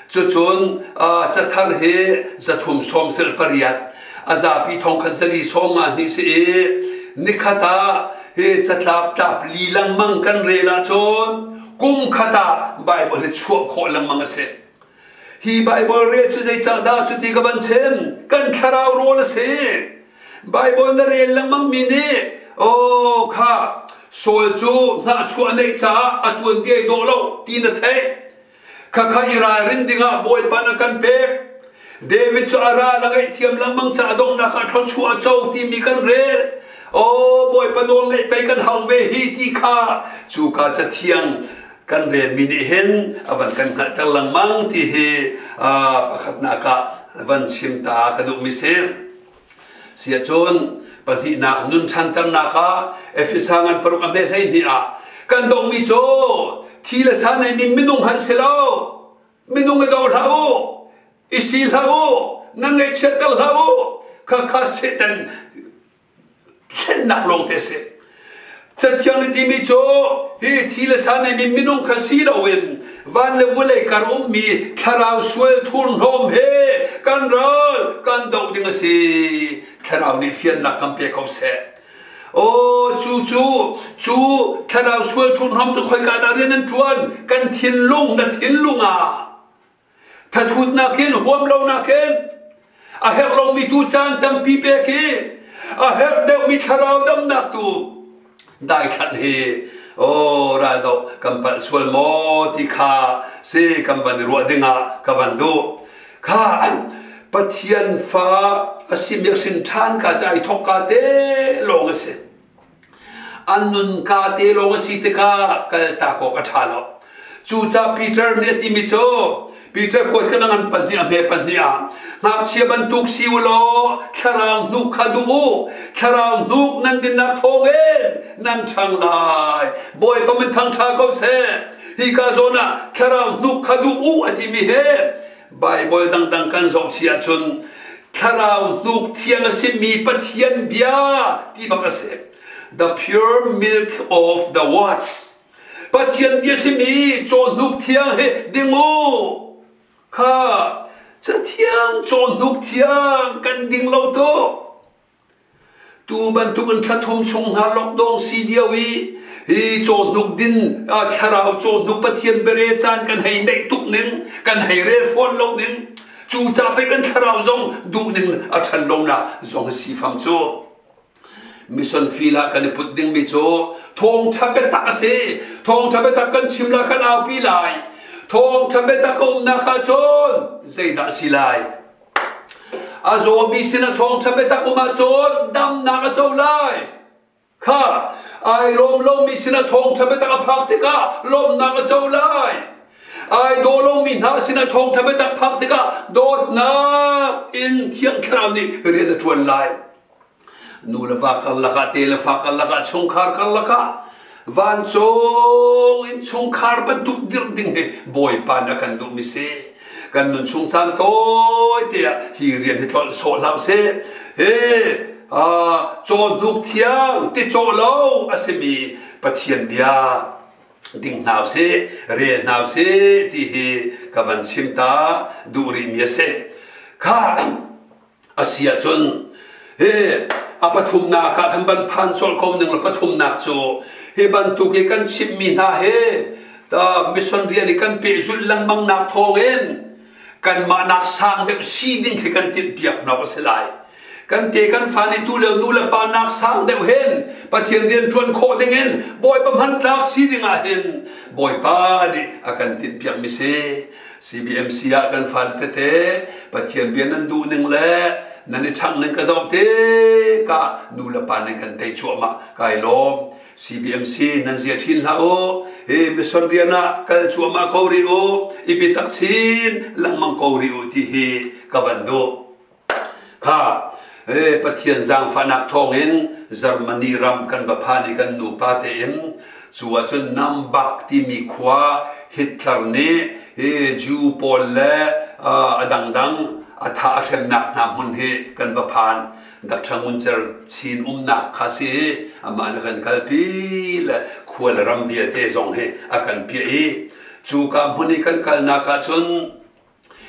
จุดจุนจะทารเหจะทุ่มสมเสลปริยัดอาจารย์พี่ทองคันสลีสมมานิสินิคตาเฮจะทับทับลีลังมังกันเรลาชนกุมคตาไบเบิลชั่วโคลังมังเสฮีไบเบิลเรียจุใจจังดาจุดที่กบันเชนกันคาราวโรลเสไบเบิลเรียลังมังมินีโอ้ข้าโซลจูน่าชวนในจ้าอัตวันเดียดโดโลตีนเทข้าข้าอิรารินดิงาบอยปานักันเปกเดวิดจูอาราลังไอเทียมลังมังจ้าดงนักทศชัวเจ้าที่มีกันเรโอ้บอยปนงไอไปกันฮาวเวฮีที่ข้าจูกาจะเทียงกันเรียนมินิเห็นอวันกันหัดลังมังที่เฮอ่าประคัตนักวันชิมตากระดูกมิเซเสียจนปฏินักนุนชันตันนักเอฟิสังันปรุกอเมริกากันดงมิโจที่ละสานในมินุงฮันเซลามินุงเดาลาโออิสิลาโอนั่งไอเชตลาโอข้าข้าเสตันเช่นนักลงเตเสจัดยังที่มิโจฮีที่ละสานในมิมินุงคาซีลาเวนวันเลวเลการอุมมีคาราวสเวลทุนโฮมเฮกันรอลกันดอกดิงสีคาราวนี่เฟียนนักกัมเปียกเอาเสโอ้จูจูจูคาราวสเวลทุนโฮมจะคอยการเรียนนั้นทวนกันทินลุงนัดทินลุงอ่ะถ้าทุนนักเห็นหัวมเรานักเห็นอาเฮกเรามีตูจานตั้มปีเปกีอาเฮกเด็กมีคาราวดำนักตูได้ทันเฮโอ้ราดอกกัมปัสวลโมติข้าเซกัมปันรัวดิงากัวันดูข้าปะเทียนฟ้าอสิมีสินทานกาใจทกกาเตลงเสอันนุนกาเตลงสิตกากัลตาโกกทาลจูจ่าปีเตอร์เนติมิโซปีเตอร์กดกันงันปันเนียเมปันเนียนับเชียบันทุกสิวโลคาราวนุกขดูคาราวนุกนันดินนักทงเอ็นนันช่างลายบอยปมันทางทาเขาเสฮิกาโซนาคาราวนุกขดูอติมิเฮใบบอยดังดังกันสองเชียจนคาราวนุกเทียงสิมีปะเทียนเบียที่บักเส the pure milk of the waters ปะเทียนเบียสิมีโจนุกเทียงเฮดิงูข้าจะเทียงโจนุกเทียงกันดิ่งเราโตตูบันตุกันทัดทมชงหาลอกดองสีเดียววีฮีโจนุกดินอาคาราวโจนุกปะเทียนเบรจานกันให้ในตุกหนึ่งกันให้เรฟอนลงหนึ่งจูจ่าไปกันคาราวซงดูหนึ่งอาชันลงนะซงสีฟังโจมิสันฟีลากันพุดดิ้งมิโจทองทับเบตักเสทองทับเบตักกันชิมลากันเอาปีไลทองทับเบตักอุมนาคาจนใจดักสิไลอาโจมีสินะทองทับเบตักอุมาจนดำนาคาโจไลข้าไอ้ลมลมมีสินะทองทับเบตักพักติกาลมนาคาโจไลไอ้โดลงมีนาสินะทองทับเบตักพักติกาโดดนาอินเทียงคราวนี้เรียนชวนไลนูเลฟักลักเตลฟักลักชงคาร์กัลลักวันชงอินชงคาร์บันทุกดิรดิ้งเฮบอยปานักันดูมิเซกันนุนชงจันโตเตียฮีเรียนให้ทอลโซลาวเซเฮอ่าโจนุกเทียงติโจลาวอาเซมีปะเทียนเดียดิ้งนาวเซเรียนนาวเซที่เฮกับวันชิมตาดูริมีเซข้าอาเซียจนเฮอปฐุมนาคาคันบันพันโซลคมหนึ่งละปฐุมนาโจเฮบันตุกกันชิมมีนาเฮตามิสันเรียนกันเปจุลังมังนักทองเอ็นกันมานักสร้างเด็กซีดิ้งที่กันติดเปียกนับสลายกันเตกันฟันในตู้เลี้ยงนูละปานักสร้างเด็กเห็นปะเทียนเรียนชวนโคดิ้งเห็นบอยประมันตากซีดิ้งอาเห็นบอยปานี่อากันติดเปียกมิเซ ซี บี เอ็ม ซี อากันฟันเตเตปะเทียนเบียนนั้นดูหนึ่งแหละนั่นในช่างนึงก็จะเตะกะนูละปานนึงกันเตะชัวมาไกลอม ซี บี เอ็ม ซี นั่นเสียทิ้งละโอเฮ้มิสันเรียนะกันชัวมาเขาเรีโออีพิทักษิณลังมังเขาเรีโอที่เฮกับวันโดค่ะเฮ้ปะเทียนจางฟันักทองเห็นจาร์มานีรำกันบะพานิกันนูปาเตเอ็มชัวจนนำบักที่มีขวาฮิตเลอร์เน่เฮ้จูโปลเล่อดังดังอาถาเข็มหนักน้ำมันเฮกันบะพานดักทางมุนเจอชินอุ้มหนักคาซีอามานักันกัลปีละควรรำเบียเตจงเฮอากันเปียจูกามมุนีกันกัลนักจน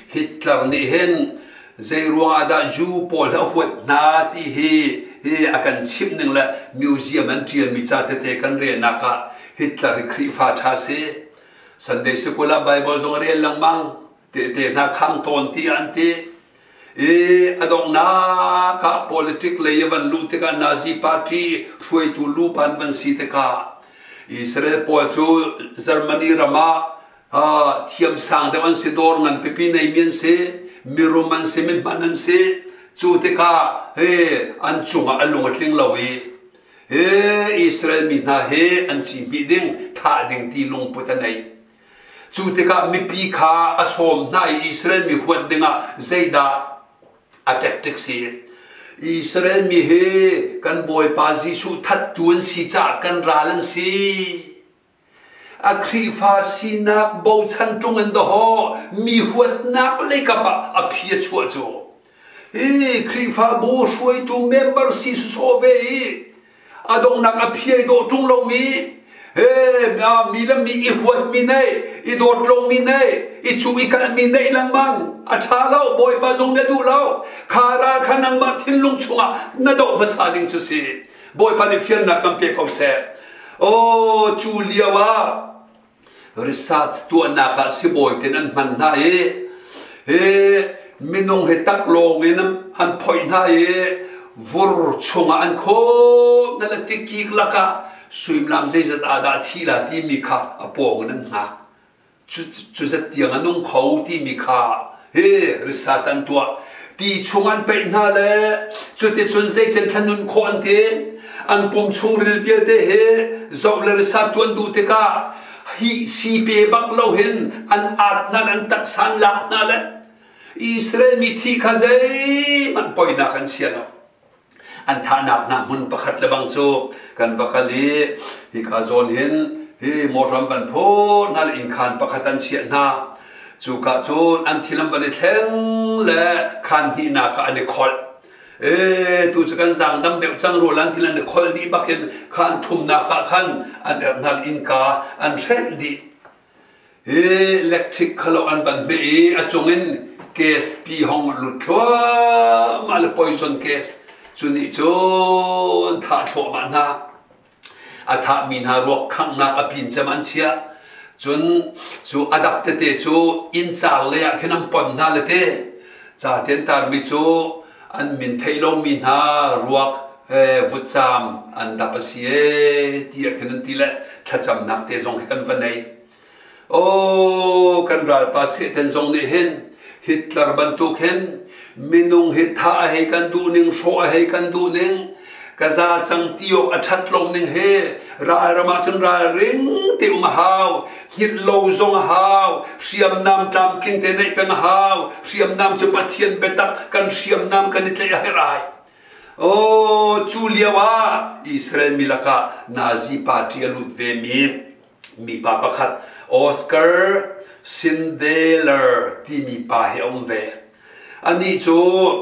Hitler ni hen zai ruang ada ju pol ha huat na ti hi hi akan chim ning la museum an trian mi cha te te kan re na ka Hitler khri fa tha se Sunday school Bible zong re lang mang te te na khang ton ti an ti e adong na ka politic le yavan lu te ka Nazi party throi tu lu ban ban si te ka Israel po chu Germany rama a thiam sang de an si dor ngan pe pi nei mien se miruman se min manan se chu te ka he an chunga alunga tling lawi he Israel mi na he an chi mi ding tha ding ti lung putanai chu te ka mi pi kha asom nai Israel mi huat dinga zaida attack taxi Israel mi he kan boy pa ji su that tuan si cha kan ralan si akhi fa sinak bo chan tung en do ho mi huat nak le ka pa a phia chua cho e kri fa bo shoi tu member si so ve adong nak a phia do tung lo mi e ma mi la mi i huat mi nei i do lo mi nei i chu i ka mi nei lang mang a tha lo boy pa jong de du lo khara khanang ma thin lung chunga na do ma sa ding chu si boy pa ni fiel na kam pe ko se o chu liawa research tu na ka si boy tin an man na e e minong he tak long in an phoi na e vur chunga an kho na la tikki laka suim lam zai zat ada thi la ti mi kha apong nan ha chu chu zat tiang anong khau ti mi kha he research an tua ti chungan pe na le chu te chun zai chen thanun kho an te an pum chung ril via te he zok le research tu an du te ka hi si pe bak lo hin an at nan an tak san lak na le Israel mi thi kha zai man poi na kan sia no an tha nak na mun pakhat le bang chu kan bakali hi ka zon hin hi motam ban pho nal in khan pakhat an sia na chu ka chu an thilam ban thleng le khan hi na ka ani khol e tu chakan sang dam de chang ro lan thilan khol di bakin khan thum na ka khan an nal in ka an thlen di e electric khalo an ban me e achungin case pi hong lu thwa mal poison case chuni chon tha tho ma na atha min ha ro khang na apin chaman chia chun chu adapt te chu in chal le ya khenam pon na le te cha ten tar mi chu an min thailo min ha ruak e vucham an da pasie ti khenan ti le thacham nak te zong kan vanai o kan ra pa se ten zong ne hen Hitler bantuk hen minung hitha he kan du ning sho he kan du ning kaza chang tiok athat long ning he ra rama chun ra ring te um haw hit lo zong haw siam nam tam king te nei peng haw siam nam chu pathian betak kan siam nam kan tle ya rai o chuliawa Israel milaka Nazi party alut ve mi mi pa pakhat Oscar Schindler ti mi pa he om ve ani chu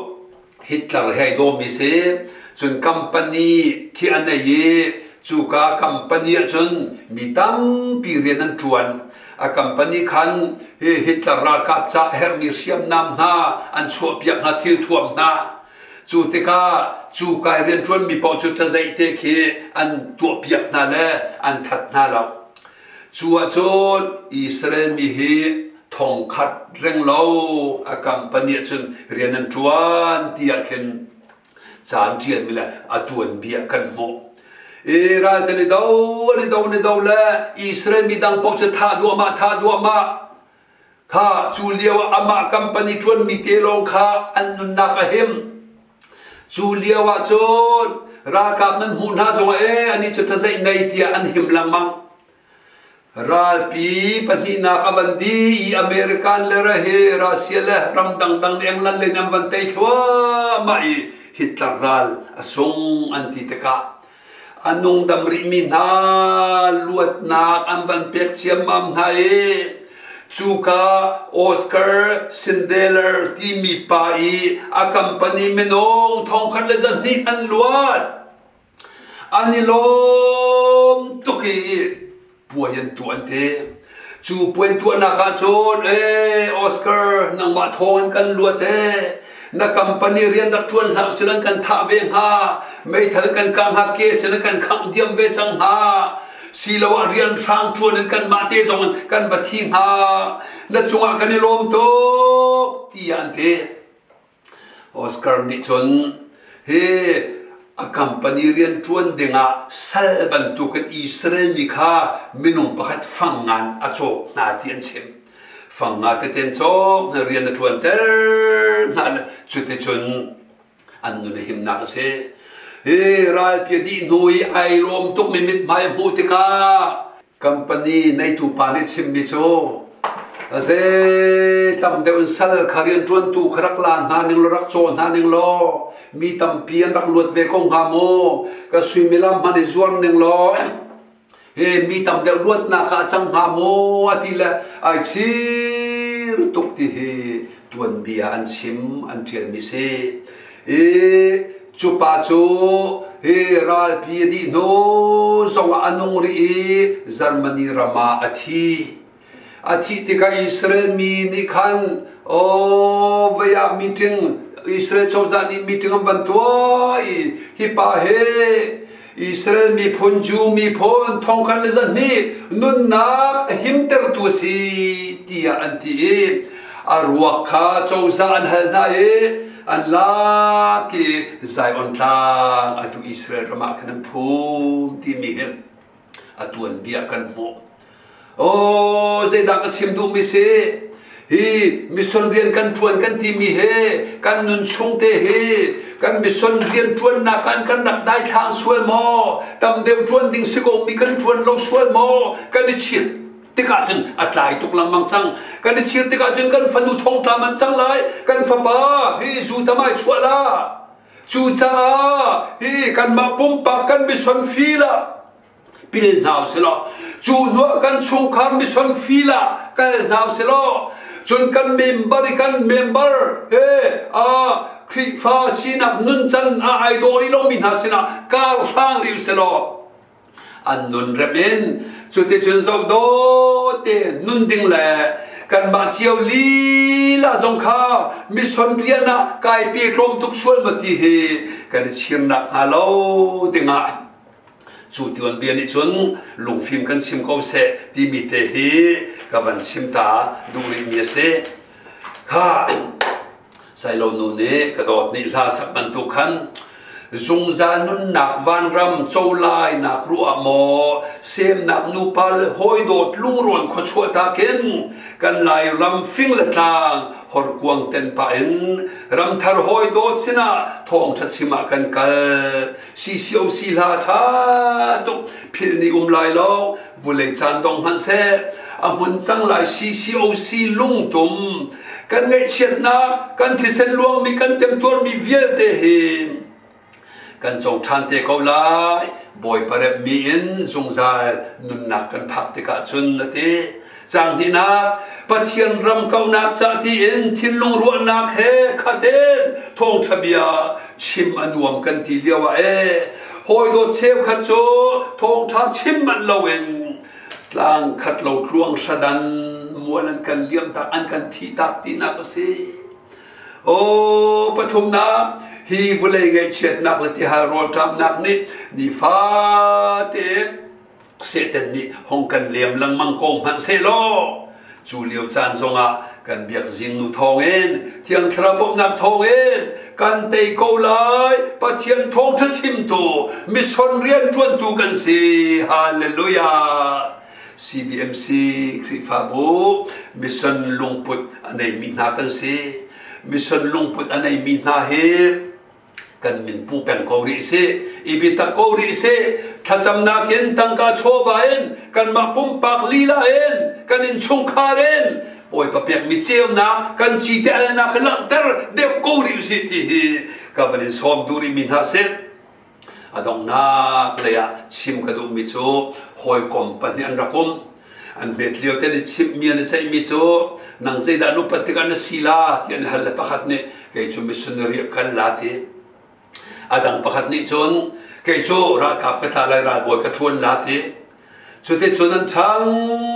Hitler he do mi se chun company khi anai chu ka company chun mi tam pi rian an tuan a company khan he Hitler ra ka cha her mi siam nam na an chu piak na thil thuam na chu te ka chu ka rian tuan mi pa chu ta zai te khi an tu piak na le an that na la chua chon Israel mi hi thong khat reng lo a company chun rian an tuan tia khen chan tian mi la atuan bia kan mo e ra chani do ni do ni do la Israel mi dang pok cha tha du ma tha du ma kha chu liaw ama company tuan mi te lo kha an nun na ka hem chu liaw chon ra kap nan hu na zo e ani chu ta zai nei tia an him lamang Rapi panhina kabandi American le rahe Russia le ram dang dang England le nam ban tai thwa mai Hitler ral asong anti teka anong damri min ha luat nak am ban pek chiam mam hai chuka Oscar Schindler ti mi pa i a company menong thong khat le zan ni an luat anilom tuki puayan tuan te จูป่วยตัวนักอาจูนเอออสการ์นังมาทองกันลวดเอนักกัมปนีเรียนรักชวนหาสิลันกันท่าเวงหาไม่ทันกันกังหักเกสิลันกันขังเดียมเวจังหาสีลาวเรียนทางชวนกันมาเตจงกันบัดทิ้งหาและจงอากันในลมโตที่อันเทออสการ์นิชนเฮอากัมปนีเรียนชวนเดงาสัลบันตุกันอิสราเอลมิค่ามินุงประคัดฟังงานอโจนาเทียนเชมฟังงานเต็นโจเรียนชวนเตอร์นั่นจุดชนอันนู้นหิมนักเสเฮ้รายเพียดีนุยไอลมตุกมิมิดไม่พูดกากัมปนีในตุปานิชิมมิโจเซตั้มเดวันสัลคาเรียนชวนตุขรักลานนานิงโลรักโจนานิงโลมีตั้มเพียนรักลวดเวกงหาโมก็สวยมิลามมันจวนนิงโลเฮ้มีตั้มเดลวดนักจังหาโมอติละไอชีรตุกที่เฮตวนเบียอันชิมอันเทียนมิเซเอจูปาจูเฮราลพีดีโนซงอันงรีจาร์มานีรามาอธิอาทิตย์ที่กับอิสราเอลมีนิคันโอ้เวียมีติ้งอิสราเอลชาวซานีมีติ้งบันตัวฮิปาเฮอิสราเอลมีพนจูมีพนทองคันเลซันนี่นุนนักหิมเตอร์ตัวสีที่อันที่อารวกาชาวซานฮัลนาเออันลากีใจอ่อนตาอัตุอิสราเอลมาคันพูนที่มีเห็นอัตุอันเบียกันโมโอ้เจดักชิมดูมิเซฮีมิสนเรียนกันทวนกันที่มีเฮกันนุนชงเตเฮกันมิสนเรียนทวนนักกันกันนักได้ทางสวยมอตำเดียวทวนดิ่งสิโกมีกันทวนลงสวยมอกันดิชิรติกาจนอัตลายตุกลำมังจังกันดิชิรติกาจนกันฟันดูทองตามันจังไรกันฟ้าบ้าฮีจูทำไมชัวละจูจ้าฮีกันมาปุ่มปากกันมิสนฟีละปิลนาวเสลอจูนัวกันชงคารมิสนฟีละกันนาวเสลอจนกันเมมเบอร์กันเมมเบอร์เฮอาคริฟาสินักนุนจันอาไอโดริโลมินาสินะการฟังริวเสลออันนุนเรเมนจุดที่จนจบโดเตนุนดิ่งแหละกันมาเชียวลีลาจงข้ามิสนเรียนะกายเปียกลมทุกส่วนมาที่เฮกันเชียนนักฮัลโหลดิ่งอ่ะจูติวันเดียนิชนลงฟิล์มกันชิมเขาเสที่มีเตหีกับวันชิมตาดูริมีเสข้าใส่เราโน่นเนี่ยกระโดดนี่ลาสักมันตุกันจงจานุนนักวันรำโจลายนักรัวโมเซมนักนูปัลหอยโดดลุงรวนขดชัวตาเข็นกันลายรำฟิงละทางหดกวงเต็นป่าเอ็นรำทารหอยโดดสินะทองชัดชิมากันกันสีเสียวสีลาทาตุพิลนิอุมลายโลวุเลยจันดงมันเสอมุนจังลายสีเสียวสีลุงตุมกันไงเชียดนักกันที่เส้นลวงมีกันเต็มตัวมีเวียเตหิกันจงทันเตกเอาไลบ่อยประเดมีอินจงใจนุนนักกันพักติกาจุนนาทีจังที่นักปะเทียนรำเกานักจากที่อินทินลุงรัวนักเฮขัดเอ็นทงทะเบียชิมอันวมกันทีเดียวเอหอยโดดเชฟขัดโจทงท่าชิมมันเลวเองกลางขัดเหลาทวงสะดันมวลกันเลี้ยมตาอันกันทีตักตีนักสิโอ้ปฐมนาฮีบุเลยไงเช็ดนักเลยที่หารอทำนักนี่นี่ฟ้าเตะเสด็จนี่ห้องกันเลี้ยมลังมังกงหันเซโลจูเลียวจานทรงอ่ะกันเบียกจิงนูทองเอ็นเทียงทระบบนักทองเอ็นกันเตยโกลายปะเทียนทองทัดชิมตูมิสอนเรียนจวนตูกันสิฮาเลลูยา ซี บี เอ็ม ซี คริฟาบูมิสอนลงพุดอันไหนมีนากันสิมิสอนลงพุดอันไหนมีนาเฮกันมินปูเป็นเกาหลีเสอีบิตาเกาหลีเสถ้าจำนักเอ็นตั้งกาโชวาเอ็นกันมาปุ่มปากลีลาเอ็นกันอินชงคาเอ็นโอ้ยปะเปียกมิเชียวนักกันจีเตอนักหลังเตอร์เด็กเกาหลีเสที่กับวันนี้สอมดูริมินฮาเซอดองนักเลยอะชิมกระดูกมิโซหอยกอมปันอันรักมอันเบ็ดเลี้ยวเตนิชิมเมียนใจมิโซนังเซดานุปฏิกันศิลาที่อันฮัลเลปะขัดเนี่ยเกยจุมิสุนเรียกันลาทีอดังประคัดนิจนเกจูรักกับกระทาลายรายบวยกระทวนลาทีสุดที่จนนั้นทั้ง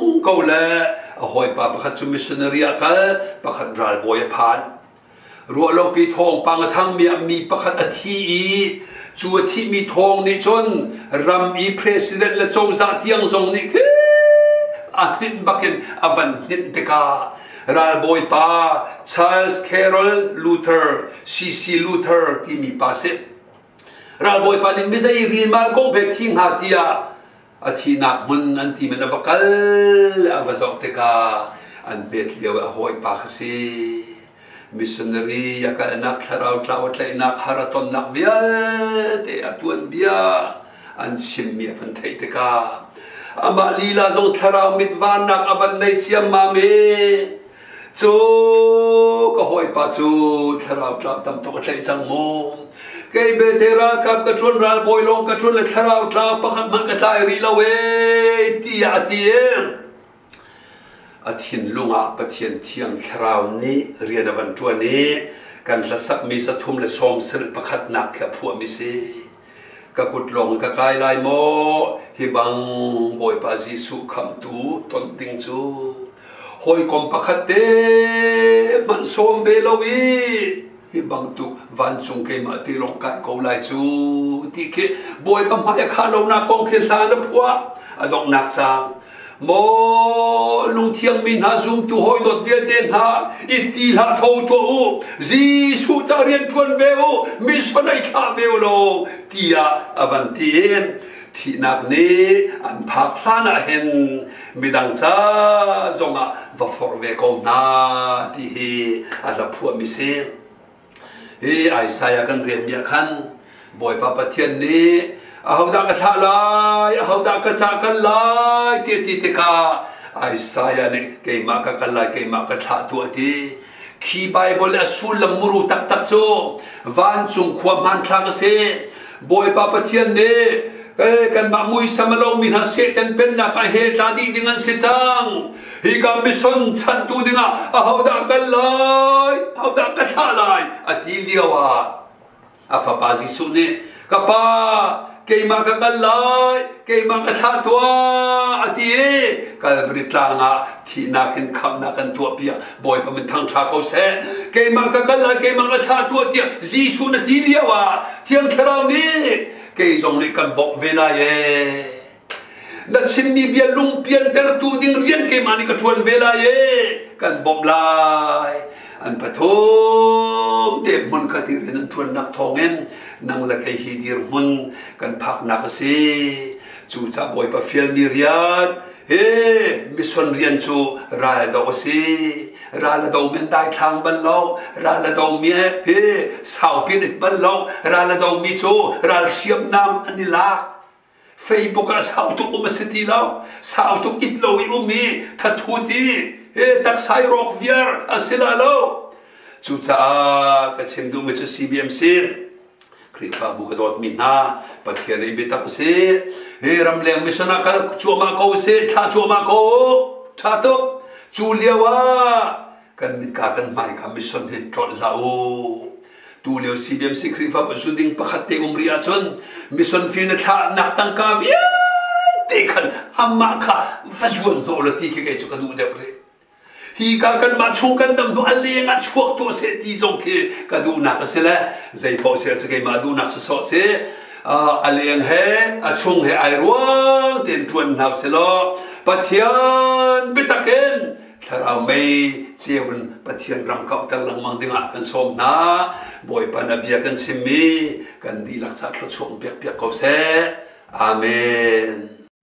ก็เลยหอยปาประคัตจุมิชนารีกันประคัตรัลบอยผ่านรัวโลกปีทองปังทั้งมีมีประคัตอธิอีจัวที่มีทองนี่จนรำอีประธานและจงสัตยังทรงนี่คืออันนี้บักเก็นอวันนิตการัลบอยปาชาร์ลส์แคโรลลูเทอร์ซีซีลูเทอร์ที่มีภาษารัลบอยปานี่ไม่ใช่เรียนมาก็เบกทิ้งหาที่อาทินักมันอันที่มันอวกาศอวสานติกาอันเบ็ดเลี้ยวหอยปากซีมิชชันนารีอยากนักทาราวทาวทเลยนักฮาราตอนนักเบียเตอตัวเบียอันชิมมีฟันไทยติกาอามาลีลาจงทาราวมิดวานนักอวันในเชียมาเมจูก็หอยปาจูทาราวทาวตำตกทเลยจังโมเกย์เบเตรากับกระชวนรัลบอยลงกระชวนเล็กทาราวทาวประคับมันกระจายรีลาเวตีอาตีเองอาทินลุงอาปะเทียนเทียงทาราวนี้เรียนวันตัวนี้กันละสักมีสะทุมและสมสริประคัดนักแค่ผัวมิซีกะกุดลงกะกายลายโมฮิบังบอยปาซิสุคำตูตนติงจูหอยกอมประคัดเตมันสมเบลวีฮิบังตุวันจงเกมาตีลงกายกอลายจูที่เคบอยปั๊มหายข้าลงนักกองเขียนสารพัวอดอกนักสางโมลุงเทียงมินหาซุมตุหอยดดเดียเดนหาอิตีลาทาวตัวอูจีสุจารียนทวนเวอูมิสนายข้าเวอูโลที่อาอวันที่เอ็นที่นักนี้อันพักลานาเห็นมิดังจ้าจงอ่ะว่าฟอร์เวกองนาที่เฮอาลาพัวมิเซเฮ้ไอ้สายกันเรียนเนี่ยขันบ่อยปะปะเทียนนี้เอาดักกระชากลายเอาดักกระชากกันลายที่ที่ที่ข้าไอ้สายนี่เกี่ยมากกันลายเกี่ยมากระชากตัวที่ขีใบบอลสูลมุรุตักตักโซวันจุงความมันทางเสบ่อยปะปะเทียนนี้เอ้กันมามุยสมลงมินาเสตันเป็นนักเหตุดีดิ่งเสียจังฮีกามิสนชันตูดิ่งอ่ะเอาดักกันลายเอาดักกระชากลายอธิเลียวอ่ะอาฟาปาซิสุนี่กับป้าเกี่ยมากันลายเกี่ยมากันชาตัวอธิเอกัลฟริตลางอ่ะที่นักคำนักตัวเปียบ่อยประมันทั้งชาเขาเสเกี่ยมากันลายเกี่ยมากันชาตัวเดียจีสุนทีเลียวอ่ะเที่ยงคราวนี้เกี่ยจงนี้กันบอกเวลาเย่นัดชิมมีเบียลุงเปียนเตอร์ตูดิ้งเรียนเกี่ยมานี่ก็ชวนเวลาเย่กันบอกลายอันปฐมเด็กมันก็ตีเรนชวนนักทองเงินนั่งละใครฮีดีร์มันกันพักนักเสีจูจ่าบอยปะเฟียลนิเรียนเฮ้มิสนเรียนจูราลดาวสีราลดาวเมนได้ทางบัลลาวราลดาวเมียเฮ้สาวพินิดบัลลาวราลดาวมิจูราลเชียมน้ำอันนี้ลักเฟย์บุกสาวตุกอุมสติลาวสาวตุกอิดลาวิอุมีทัดทูตีเฮ้ตักไซรอกเวียร์อาศิลาลาวจูจ่ากระเชมดูมิจูซีบีเอ็มซีคริฟ้าบุกดอดมินาปัทเทียนอิบิตักเสเฮรัมเลงมิสนาคัลชัวมาโกเสท่าชัวมาโกท่าโตจูเลียวะกันมิดกากันไม่กันมิสนเฮตรอดลาโอตูเลียวซีบีเอ็มซีคริฟ้าปัจจุดิงปะขัดเตอุมริอาชนมิสนฟิลน์ท่านักตังกาวิยเตกันอามาค่ะฟัจวนโนลตีเกย์จุกดูเดบเรฮีกากันมาชงกันดำดูอันเลี้ยงอัดช่วงตัวเสียทีจงคือกันดูนักเสียแล้วใจพอเสียจะเกี่ยมาดูนักสอดเสียอันเลี้ยงเฮอัดชงเฮไอรัวเดินชวนนักเสียแล้วปะเทียนบิตาเกนถ้าเราไม่เจียวนปะเทียนรำกับตังลังมังดึงอ่ะกันสมนะบ่อยปนอเบียกันซิมีกันดีลักษณะชงเปียกเปียกเขาเสียอาเมน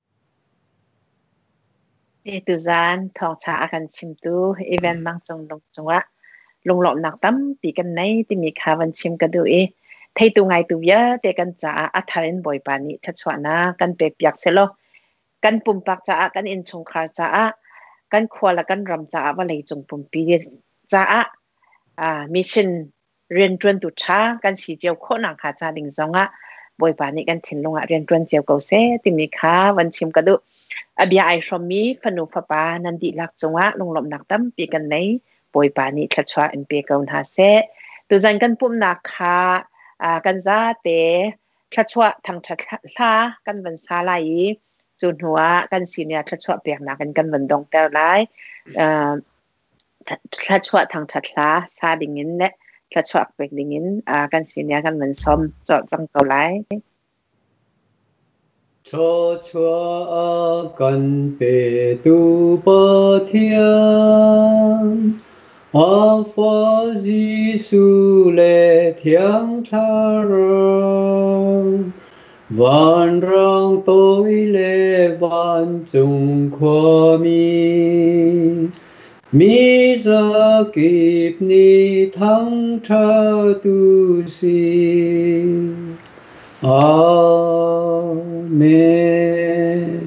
เอตุจานทองชากันชิมตูอีเวนต์บางจงลงจงวะลงหลอกหนักตั้มตีกันในที่มีคาวันชิมกันดูเอไทยตัวไงตัวเยอะแต่กันจ่าอัธรินบ่อยปานี้ทัชวนากันเปียกเปียกเสลอกันปุ่มปากจ่ากันอินชงคาจ่ากันควาละกันรำจ่าว่าเลยจงปุ่มปีจ่าอ่ามิชชั่นเรียนจวนตุชากันสีเจียวโคหนังขาจ่าดิ่งจงอ่ะบ่อยปานี้กันถิ่นลงอ่ะเรียนจวนเจียวเกาเซ่ที่มีคาวันชิมกันดูอเบียไอชอมีฟนุฟปานันดิลักจงะลงหลบหนักตั้มปีกันในปอยปานิทัชวาเอ็นเปียกอนหาเซตัวจันกันปุ่มนักคาอ่ากันซาเตทัชวาทางทัชลากันวันซาลายจุนหัวกันสีเนี่ยทัดชั่วเปียกหนักกันกันเหมือนดงแต่ไรเอ่อทัดชั่วทางทัดล้าซาดิ่งงินและทัดชั่วเปียกดิ่งงินอ่ากันสีเนี่ยกันเหมือนซ้อมเจาะจังเกาไร cho chúa cần bề tu bờ thiên Hoa Phật Giêsu lệ thiêng tha rong vạn rang tối lệ vạn chúng khoa mi mi ra kịp ni thắng tha tu si Amen.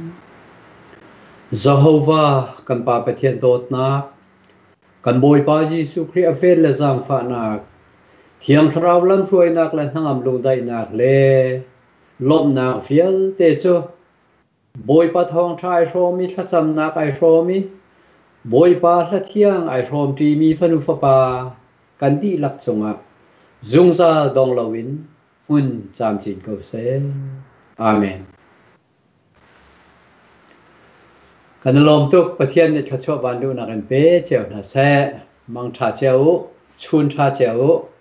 Jehovah kan pa pathian dot na kan boi pa Jesu Christ avel la zang fa na thiam thrau lam ruai nak lan hangam lung dai nak le lom nak fial te chu boi pa thong thai romi thla cham nak ai romi boi pa thla thiang ai rom ti mi phanu fa pa kan di lak chunga zungza dong lawin un cham chin ko se amen kan lom tuk pathian ne thachwa ban lu na kan pe cheu na se mang tha cheu chun tha cheu